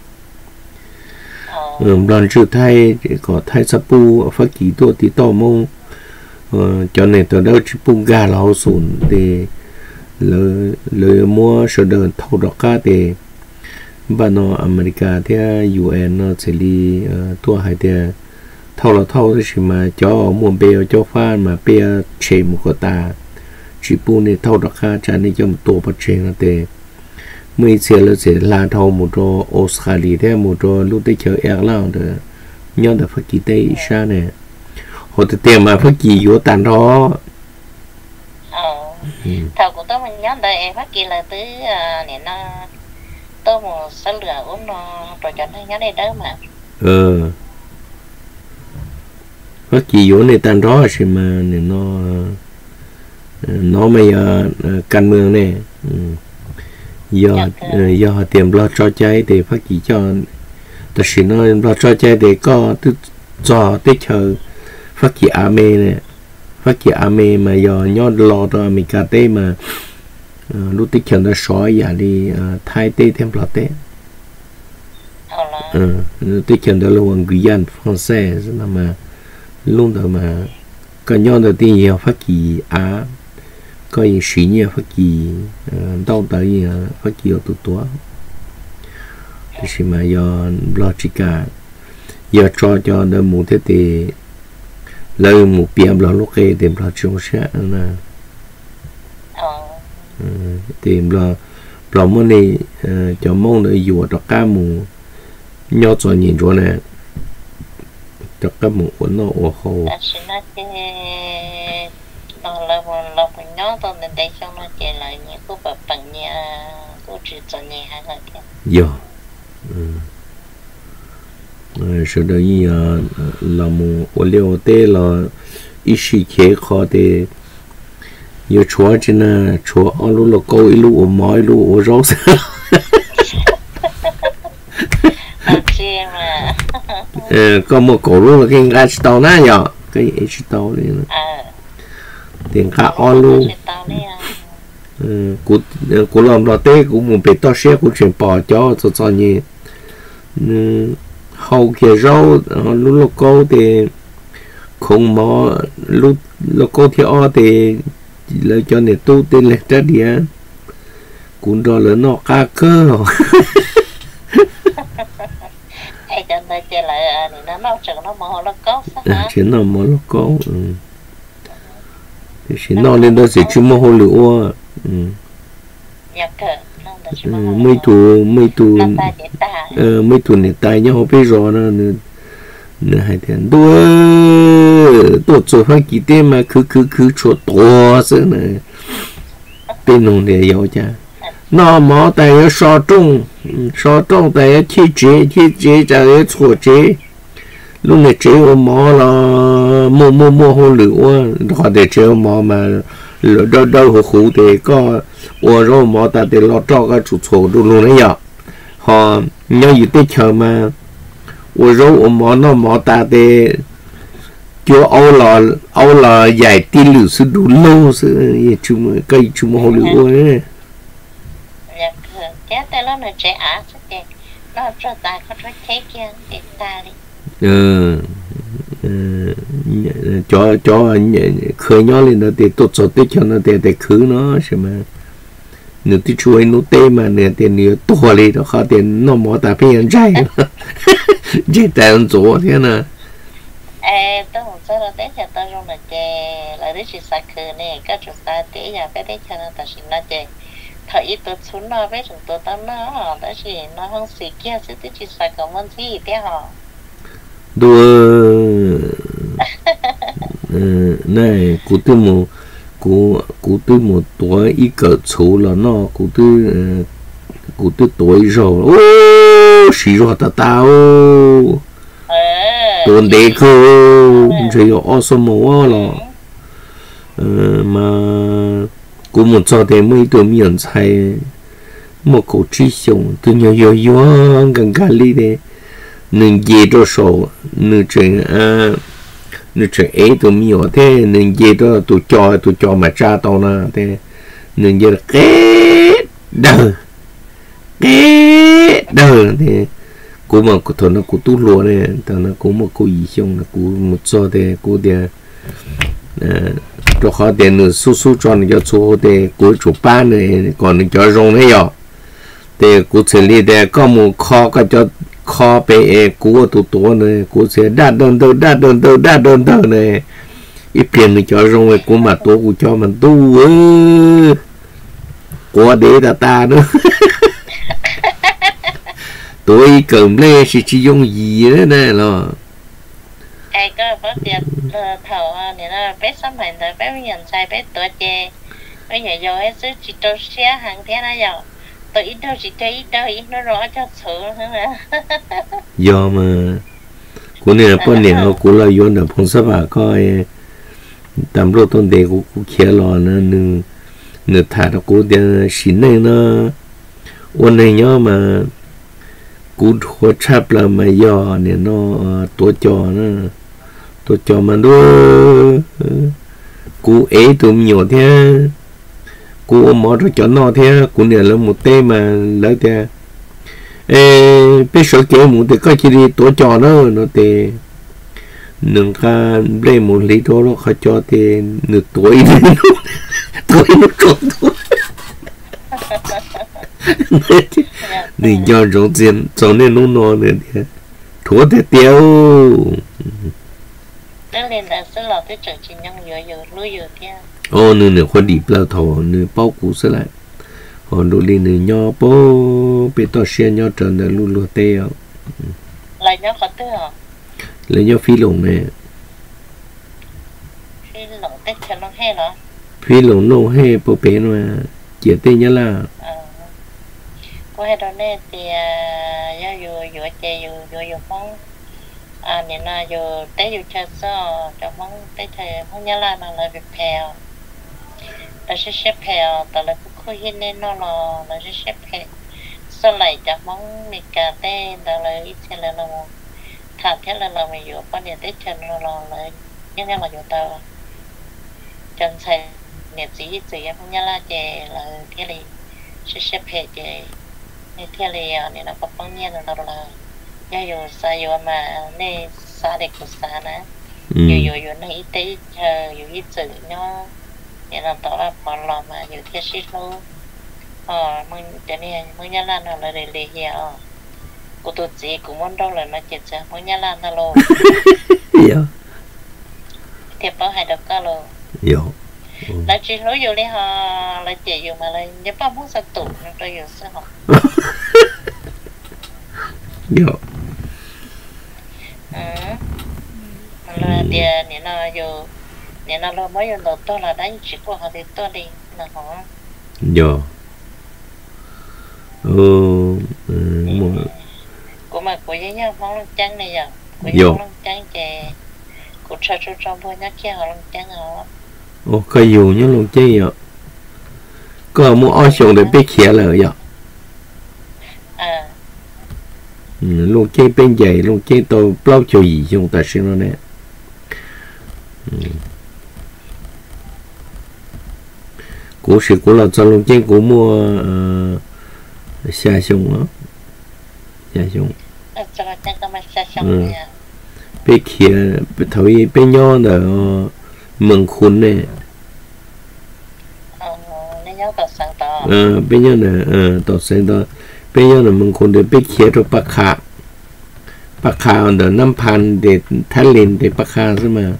ừ làm chữ thay có thay sắp pu phải kỳ tôi thì to mông cho nên tôi đâu chỉ pu gà lão sùn thì lời lời mua số đơn thâu đọc cả thì bên nó America thì u en nó sẽ đi tua hai thì thâu là thâu thì mà cho mua bèo cho phan mà bèo chế một cái ta chỉ bu này thâu đặc ha cho nên cho một tổ bắt chế là thế mấy xe là sẽ là thâu một chỗ Australia thế một chỗ lúc tới chơi Ireland đó nhớ là phát kỳ tây xa này họ tự tiền mà phát kỳ vô tàn đó ờ thầu của tôi mình nhớ đây em phát kỳ là từ nè nó tôi một số lửa uống nó rồi cho nó nhớ đây đó mà ờ phát kỳ vô này tàn đó thì mà nè nó nó mới căn mương này do do tiền lo cho cháy để phát kỳ cho ta chỉ nói lo cho cháy để có tức cho tích chờ phát kỳ ame này phát kỳ ame mà do nhớ lo cho mình cả tê mà lúc tích chờ nó sỏi giả đi thay tê thêm lo tê ừ tích chờ đó là một người dân français mà luôn đó mà có nhớ đầu tiên nhiều phát kỳ á có những sĩ nhiều phát kỳ đâu tới phát kỳ ở tụ tuổi thì mà do logica giờ cho cho đỡ một thế thì lời một biếm là lúc kia tìm là chúng sẽ là tìm là là món này cho mong để dùa cho cá mù nhau cho nhìn chỗ này cho cá mù nó ở hồ nó là một là một nhóm tôi nên để cho nó chạy lại những cái bậc bằng nhà của chỉ cho nhà hay là thế giờ sau đó như là một ô liu tê là ít sĩ chế khó để giờ chúa chỉ là chúa ở lúc là câu ít lúc ở mói lúc ở rau sao có một cổ lúc là cái gà tàu na nhở cái ấy tàu này tiền cá on luôn cú cú làm đó tê cú muốn bị to xe cú chuyển bỏ cho cho cho nhỉ hậu kia rau lúc lúc câu thì không mò lúc lúc câu thì o thì lấy cho nên tu tên lệch ra đi á cũng đó là nó cá cơ ai cho nên chơi lại nó nó chừng nó mò nó câu à chỉ nó mò nó câu thì chỉ nó lên đó sẽ chú mò hồ lửa mấy tụ mấy tụ mấy tụ này tài nhau bây giờ nó nữa hai thiên đua đua做饭几点嘛去去去做多些呢bên nông để giàu cha nó mà tại要烧种烧种tại要去植去植在要错植lúc này植我毛了摸摸摸好了họ để植毛嘛了đâu đâu họ khủ để có我rồi毛tại để lo cho cái chủ错đồ luôn đấy nhở họ nhau gì tới chờ mà我说我毛那毛大的，就熬了熬了也第六十度六是也出么个出么好了呢？ cái tay nó là trẻ á chứ kì nó cho ta có nói thế kia để ta đi ừ cho cho khơi nhau lên đó để tốt số để cho nó để để khứ nó xem mà nếu tí chuối nó tê mà nè tiền nhiều to lên đó khó tiền nó mỏ ta phải ăn chay chỉ tại ăn chỗ thế nè ê tôi không sao là thế tôi dùng là chè là để chỉ sạc khử nè các chủ ta thế nhà phải để cho nó ta xin nó chè thời tôi xuống nó với chúng tôi tao nó đó chỉ nó không xì kia chứ tôi chỉ sạc của mình gì thế họ đùa này cụ tư một cụ cụ tư một tuổi ít cỡ số là nó cụ tư cụ tư tuổi rồi ô xí rồi ta tao tuần đấy cơ chỉ có ở số một là mà cụ một cho thế mấy tuổi miễn sai một cổ trí sống tôi nhớ nhớ nhớ gần cả đi đấy nên dễ cho số nên chuyện à nên chuyện ấy tôi miêu thế nên dễ đó tôi cho tôi cho mà cha tao na thế nên dễ cái đời cái đời thế cô mà cô thằng nó cô tu lúa này thằng nó cô mà cô ý xong là cô một số thế cô để cho họ để nó su su cho nó cho số để cô chụp ban này còn nó cho rong này rồi để cô xử lý để có một kho cái cho kho bé của tụi tôi này của sẽ đa đơn đâu đa đơn đâu đa đơn đâu này ít tiền người cho rong của mà tôi của cho mình tu của để ta ta nữa tôi cầm lên chỉ chỉ dùng gì đấy này là ai có bớt tiền thầu này là bé sắm hành rồi bé nhận sai bé tuổi chè bây giờ giờ hết sức chỉ cho xe hàng thế này giờ tôi ít đâu chỉ thấy ít đâu ít nó rõ cho sự nữa nè do mà của này là bọn này nó cũng là do là phong sát bà coi tạm lúc tôi để cũng cũng kia lo nữa nửa nửa thà nó cũng để xin này nó ôn này nhớ mà cũng thua chắp là mà do này nó tổ cho nó tổ cho mà đôi cũng ấy tụi nhiều thế cô mở ra cho nó thế cũng này là một tê mà lấy thế bây giờ kiểu một thì có chỉ đi tổ cho nó nó thì nâng ca lấy một lý do nó khó cho thì nửa tuổi tuổi nó trộn tuổi để cho rộng tiền cho nên nó nó nữa thì thua thế tiêu nên là sẽ là cái chuyện chỉ nhung vừa vừa nuôi vừa theo ô nửa nửa khoa đi bao thầu nửa bao cũ sẽ lại còn đồ lên nửa nho bố bị to xe nho trần là luôn luôn teo lại nho có tư hả lấy nho phi lồng này phi lồng tết cho nó hay hả phi lồng nô hay bố bé mà chỉ tên nhá là cô hay đó này thì do vừa vừa chơi vừa vừa vừa mong à nên là vừa tết vừa chơi sao cho mong tết thì không nhớ là nó lại bị phèo là sẽ xếp hè tại là cũng khơi hin nên nó là là sẽ xếp hè sau lại cho món mì cà tê tại là ít thế là là thà thế là là mình dùng quan điểm tết chân là là nhưng mà dùng tao chân xài nhiệt gì gì không nhớ là chè là thế này sẽ xếp hè chè như thế này này nó có bao nhiêu là là nhớ dùng sai dùng mà này sai để của sai nè dùng dùng dùng này ít tế chờ dùng ít sự nó để làm tao là bỏ lò mà dùng thiết xích luôn ờ mình cho nên mình nhớ là nó là để để hiểu cô tụt gì cũng muốn đâu là nó chết sao mình nhớ là nó luôn thiệp báo hay được cả luôn là chỉ nói vô đi họ là chỉ dùng mà là nhớ bao muốn sao tụt nó tôi dùng sao học ừ là tiền này nó vô này nó lo mới dùng đầu tôi là đánh chỉ có họ thì tôi đi là họ yo ừ của mà của với nhau món lông trắng này giờ của nhau lông trắng chè của cho cho trong thôi nhắc kia họ lông trắng họ ô cái dù nhá lông trắng vậy có muốn ăn xong để biết khía là vậy à lông trắng bên dày lông trắng tôi bao cho gì trong ta xin nó nè của sự của là cho lông trắng của mua xa xong đó xa xong bé kia thấy bé nhỏ là mừng khôn này ờ bé nhỏ là ờ tao xem đó bé nhỏ là mừng khôn để bé kia cho bạc khá bạc khá ở đó năm pan để thái lên để bạc khá chứ mà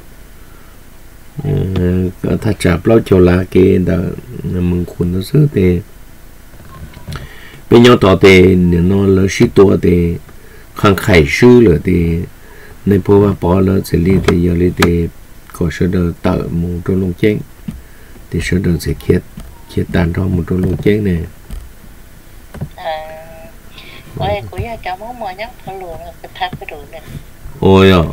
ờ ta chạp lâu cho là cái đó mừng khôn nó rất để bé nhỏ tao để nó là sĩ tua để khang khai sư là để nên bố bà bỏ là sẽ đi thì giờ đi thì có sự đầu tạo một trong lông chén thì sự đầu sẽ khiết khiết tàn trong một trong lông chén này ôi của nhà cháu món mồi nhá phải luộc là phải tháp cái đồ này ôi à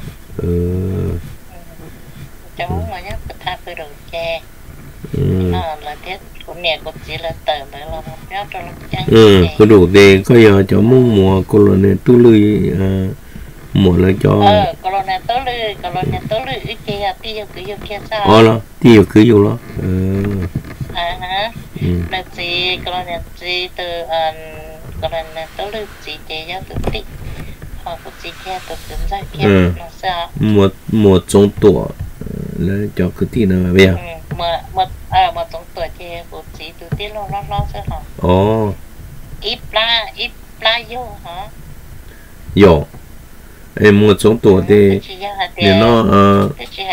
cháu món mồi nhá phải tháp cái đồ chè nó là thiết của mẹ của chị là tờ mới là một nhá trong lông chén ừ cái đồ đề có giờ cháu muốn mua cô là này tu lười mua lại cho ờ còn là này tối lư còn là này tối lư ít kia tiêu cứ yêu kia sao ờ lo tiêu cứ yêu lo ờ à hả là gì còn là này gì từ còn là này tối lư gì chế cho từ tích họ cũng chỉ kia từ từ ra kia nó sao một một trong tuổi là cho cái gì nào bây giờ một một à một trong tuổi thì cũng chỉ từ tích lo lo lo sao hả ồ ít la ít la vô hả vô em một số tuổi thì thì nó ờ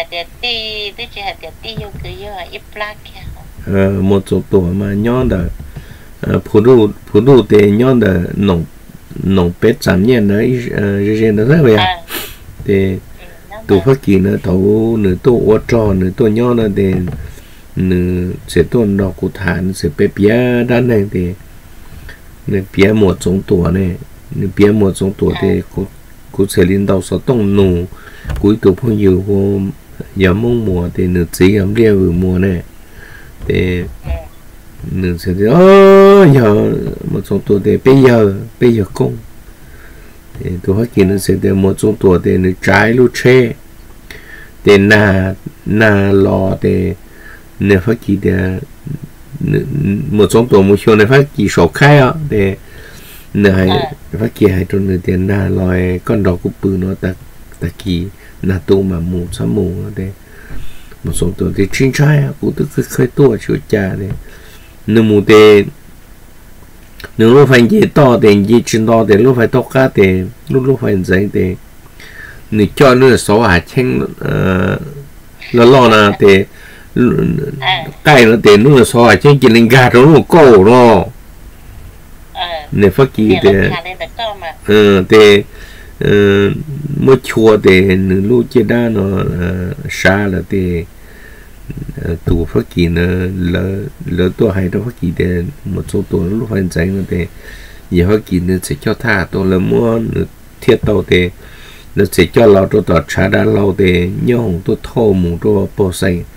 một số tuổi mà nhon đó phụ nữ phụ nữ thì nhon đó nông nông bếp giảm nhẹ đấy riêng đó rất vậy thì từ phát kỳ nữa thấu nửa tô ô trò nửa tô nhon đó thì nửa sẽ tô đỏ cụ thản sẽ bếp bia đan này thì nửa bia một số tuổi này nửa bia một số tuổi thì cũng cũng sẽ liên đầu số tông nụ cuối cùng phong nhiều vô giờ mong mùa thì nửa chỉ ấm đeo vừa mùa này thì nửa sẽ thì ơ giờ một số tuổi thì bây giờ bây giờ không thì tôi phát hiện nó sẽ thì một số tuổi thì nửa trái lúa tre thì nà nà lò thì nửa phát hiện thì một số tuổi một số này phát hiện số khai á thì này phát kia hay trong người tiền na loài con đỏ của bự nó ta ta kỳ na tu mà mù sắm mù đây một số tuổi thì chín trái cũng tức cái khơi tua chịu cha đây nếu mù thì nếu lúc phải gì to thì gì chín to thì lúc phải to cá thì lúc lúc phải dậy thì nếu cho nó số hạt chanh lo lo na thì cái nó thì nó số hạt chanh chỉ linh gà đó nó cổ đó nên phát kỳ thì ừ thì mới chua thì lúc chế đa nó xa là thì tụ phát kỳ nó lỡ lỡ tôi hay đó phát kỳ thì một số tuổi lúc phải dạy nó thì giờ phát kỳ nó sẽ cho tha tôi là mua thiết tàu thì nó sẽ cho lão tôi tọt xa đá lâu thì nhớ hồng tôi thô mù tôi bỏ say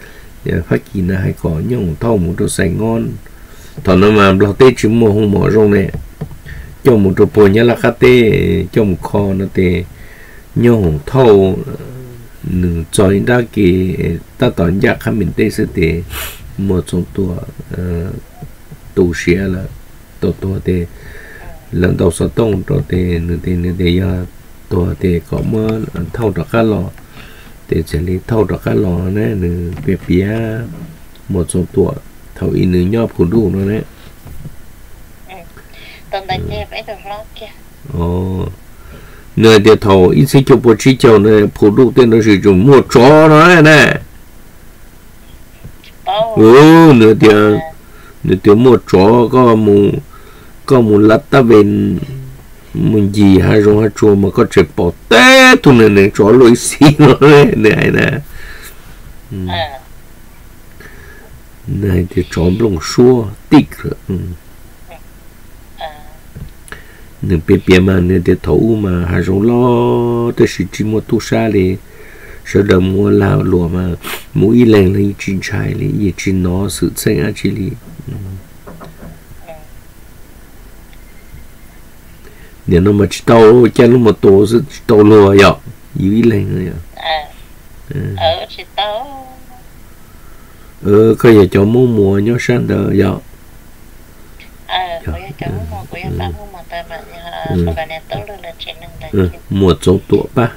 phát kỳ là hay có nhung thâu một đồ xài ngon thằng nó mà lo tê chỉ mua không mở rong này cho một đồ bò nhá là khát tê cho một kho nó tê nhung thâu nửa trời đã kì ta tận giác khám mình tê sẽ tê một trong tua tù xía là tổ tua tê lần đầu số tông tổ tê nửa tê nửa tê ya tua tê có mơ thâu được cá lò tê sẽ lấy thâu được cá lò nè nửa bẹp bía một số tua thâu in nửa nhọp của đủ nó nè tuần đại chè phải được lót kia ồ nửa tê thâu ít sẽ chụp một chiếc chậu nè phụ đủ tên nó sử dụng một chó nó nè ừ nửa tê nửa tê một chó có một có một lát ta bên mình gì hay rồi hay chua mà có trẻ bỏ té thôi này này chó lôi xì nó này này nè này thì chó lông xua tích rồi nên bé bé mà nên để thấu mà hay rồi lo tới sự chỉ mua tu sa đi sau đó mua lao lúa mà mũi lèn lấy chín trái lấy gì chín nó sự xanh á chỉ li nếu nó mà chỉ tàu cho nó một tổ sự tàu lúa vậy dưới lên rồi ở chỉ tàu ờ có giờ cho mua mua nhớ sang đời vậy ờ có giờ cho mua mua có giờ bán mua mua tới mà nhà cái này tàu lên trên nâng đấy mua giống tổ ba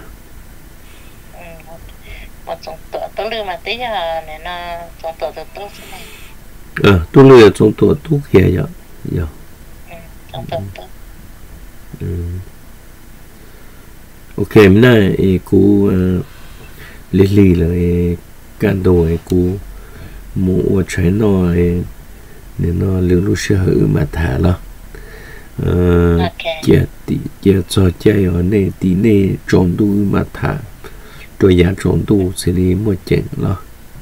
một giống tổ tàu lên mà tí giờ này nó giống tổ từ tàu thế này ờ tôi lừa giống tổ tôi kia vậy vậy giống tổ tàu ok mình cú lì lì là can đồ cú mua trái nó nên nó lưu lưu sẽ hữu mà thả lo chia tí chia cho chơi ở này tí này tròn đu mà thả rồi giá tròn đu sẽ đi mua chén lo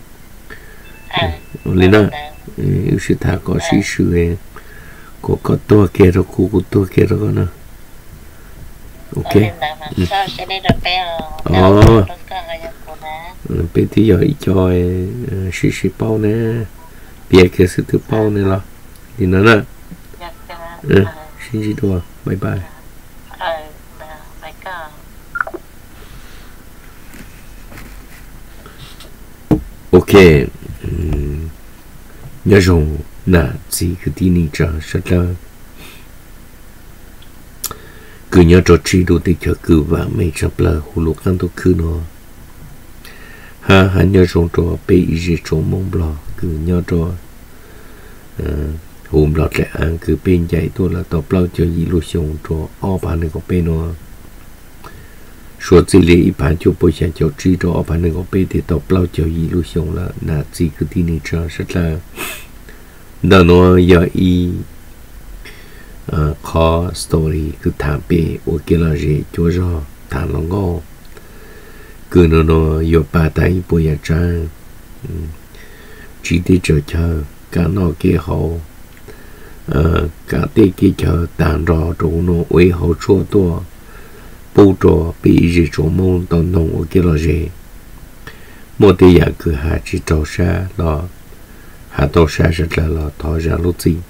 lên đó sẽ thả có sĩ sự có có tua kia rồi cú có tua kia rồi nó ok ồ bây giờ cho xí xí bao nè bia kia sẽ tự bao nè lo thì nó nè ừ xin chị đùa bye bye ok nhớ rằng là gì cái tin này cho rất là cứ nhớ cho chi đồ để cho cứ và mấy trăm là hồ lô căn đồ cứ nó ha ha nhớ trong cho bị gì trong mông bò cứ nhớ cho hôm lọt lại ăn cứ bên dạy tôi là tập lâu cho gì lúc xong cho ở bàn này có bên nó số gì lấy bàn cho bây giờ cho chi cho ở bàn này có bên thì tập lâu cho gì lúc xong là là gì cứ tin này cho rất là đó nó giờ y khó story cứ thảm bề ở kia là gì cho rõ thảm lòng ngô cứ nó nó yêu ba tay bây giờ trang chỉ để chờ chờ cả nó kia hậu cả tê kia chờ tàn rõ chỗ nó uy hậu chua to bố trò bị gì chỗ môn tao nông ở kia là gì một tí giờ cứ hạ chỉ trâu xa là hạ trâu xa rất là là thọ ra lúc gì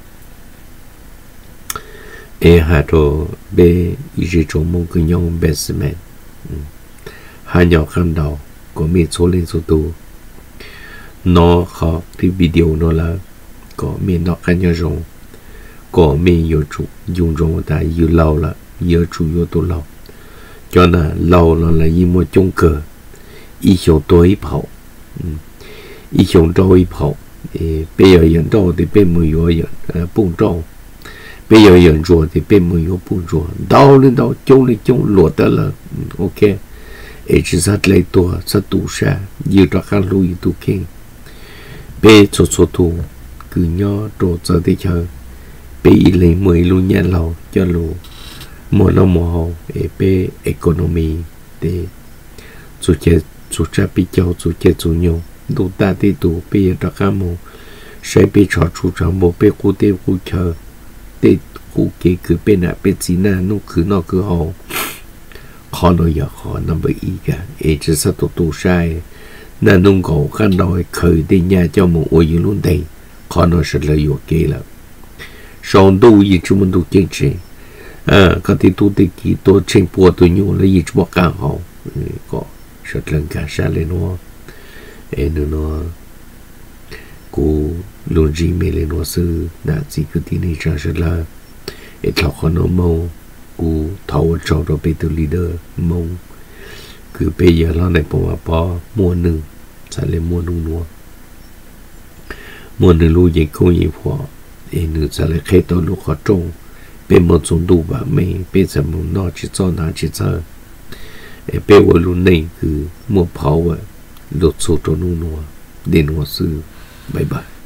e hạ trâu bê gì chỗ môn cứ nhau basement hai nhỏ khăn đầu có mấy số lên số tu nó khó thì video nó là có mấy nó khăn nhau rộng có mấy yếu chủ dùng rộng ta yếu lâu là yếu chủ yếu tu lâu cho nên lâu là là như một trong cờ ý hiểu tôi bảo ý hiểu tôi bảo bây giờ hiện đâu thì bên mười yếu hiện bung trâu bây giờ hiện rồi thì bên mười yếu bung rồi đau lên đau chống lên chống lột đó là ok ấy chỉ sát lấy tua sát tụ xa như đó khăn lui tụ kinh bê cho số tụ cứ nhớ đồ giờ đi chờ bê lấy mười luôn nhà lâu cho lù một năm một hậu ấy bê economy để chủ chế chủ cha bị cháu chủ chế chủ nhiều đủ ta đi đủ bê đó khăn mù sẽ bê cho chủ trang bộ bê cụ tiêu cụ chờ để cụ kế cứ bê nạ bê gì nà nó cứ nó cứ hậu khó nói giờ khó nằm với ý cả ấy chỉ sao tụ tụ sai nên nông cổ khăn đòi khởi đi nhà cho một ôi luôn đây khó nó sẽ lợi dụng kỹ là xong đâu gì chúng mình đâu chính trị à có thể tu tự kỹ tôi trên bộ tôi nhiều là gì chúng càng hậu có rất lần cả xa lên nó em nó cô luôn gì mình lên nó sư đã chỉ cứ tin này ra rất là em thọ khó nó mâu cô thầu cho đó bị từ leader mâu cứ bây giờ nó này bỏ bỏ mua nương sẽ lên mua nương nữa mua nương lưu gì cũng như vậy em nương sẽ lấy khai tôi lúc họ trông bên một số đủ và mình bây giờ muốn nó chỉ cho nó chỉ cho em bây giờ lúc này cứ mua pháo vậy lột số cho nương nữa đến hoa sư bye bye.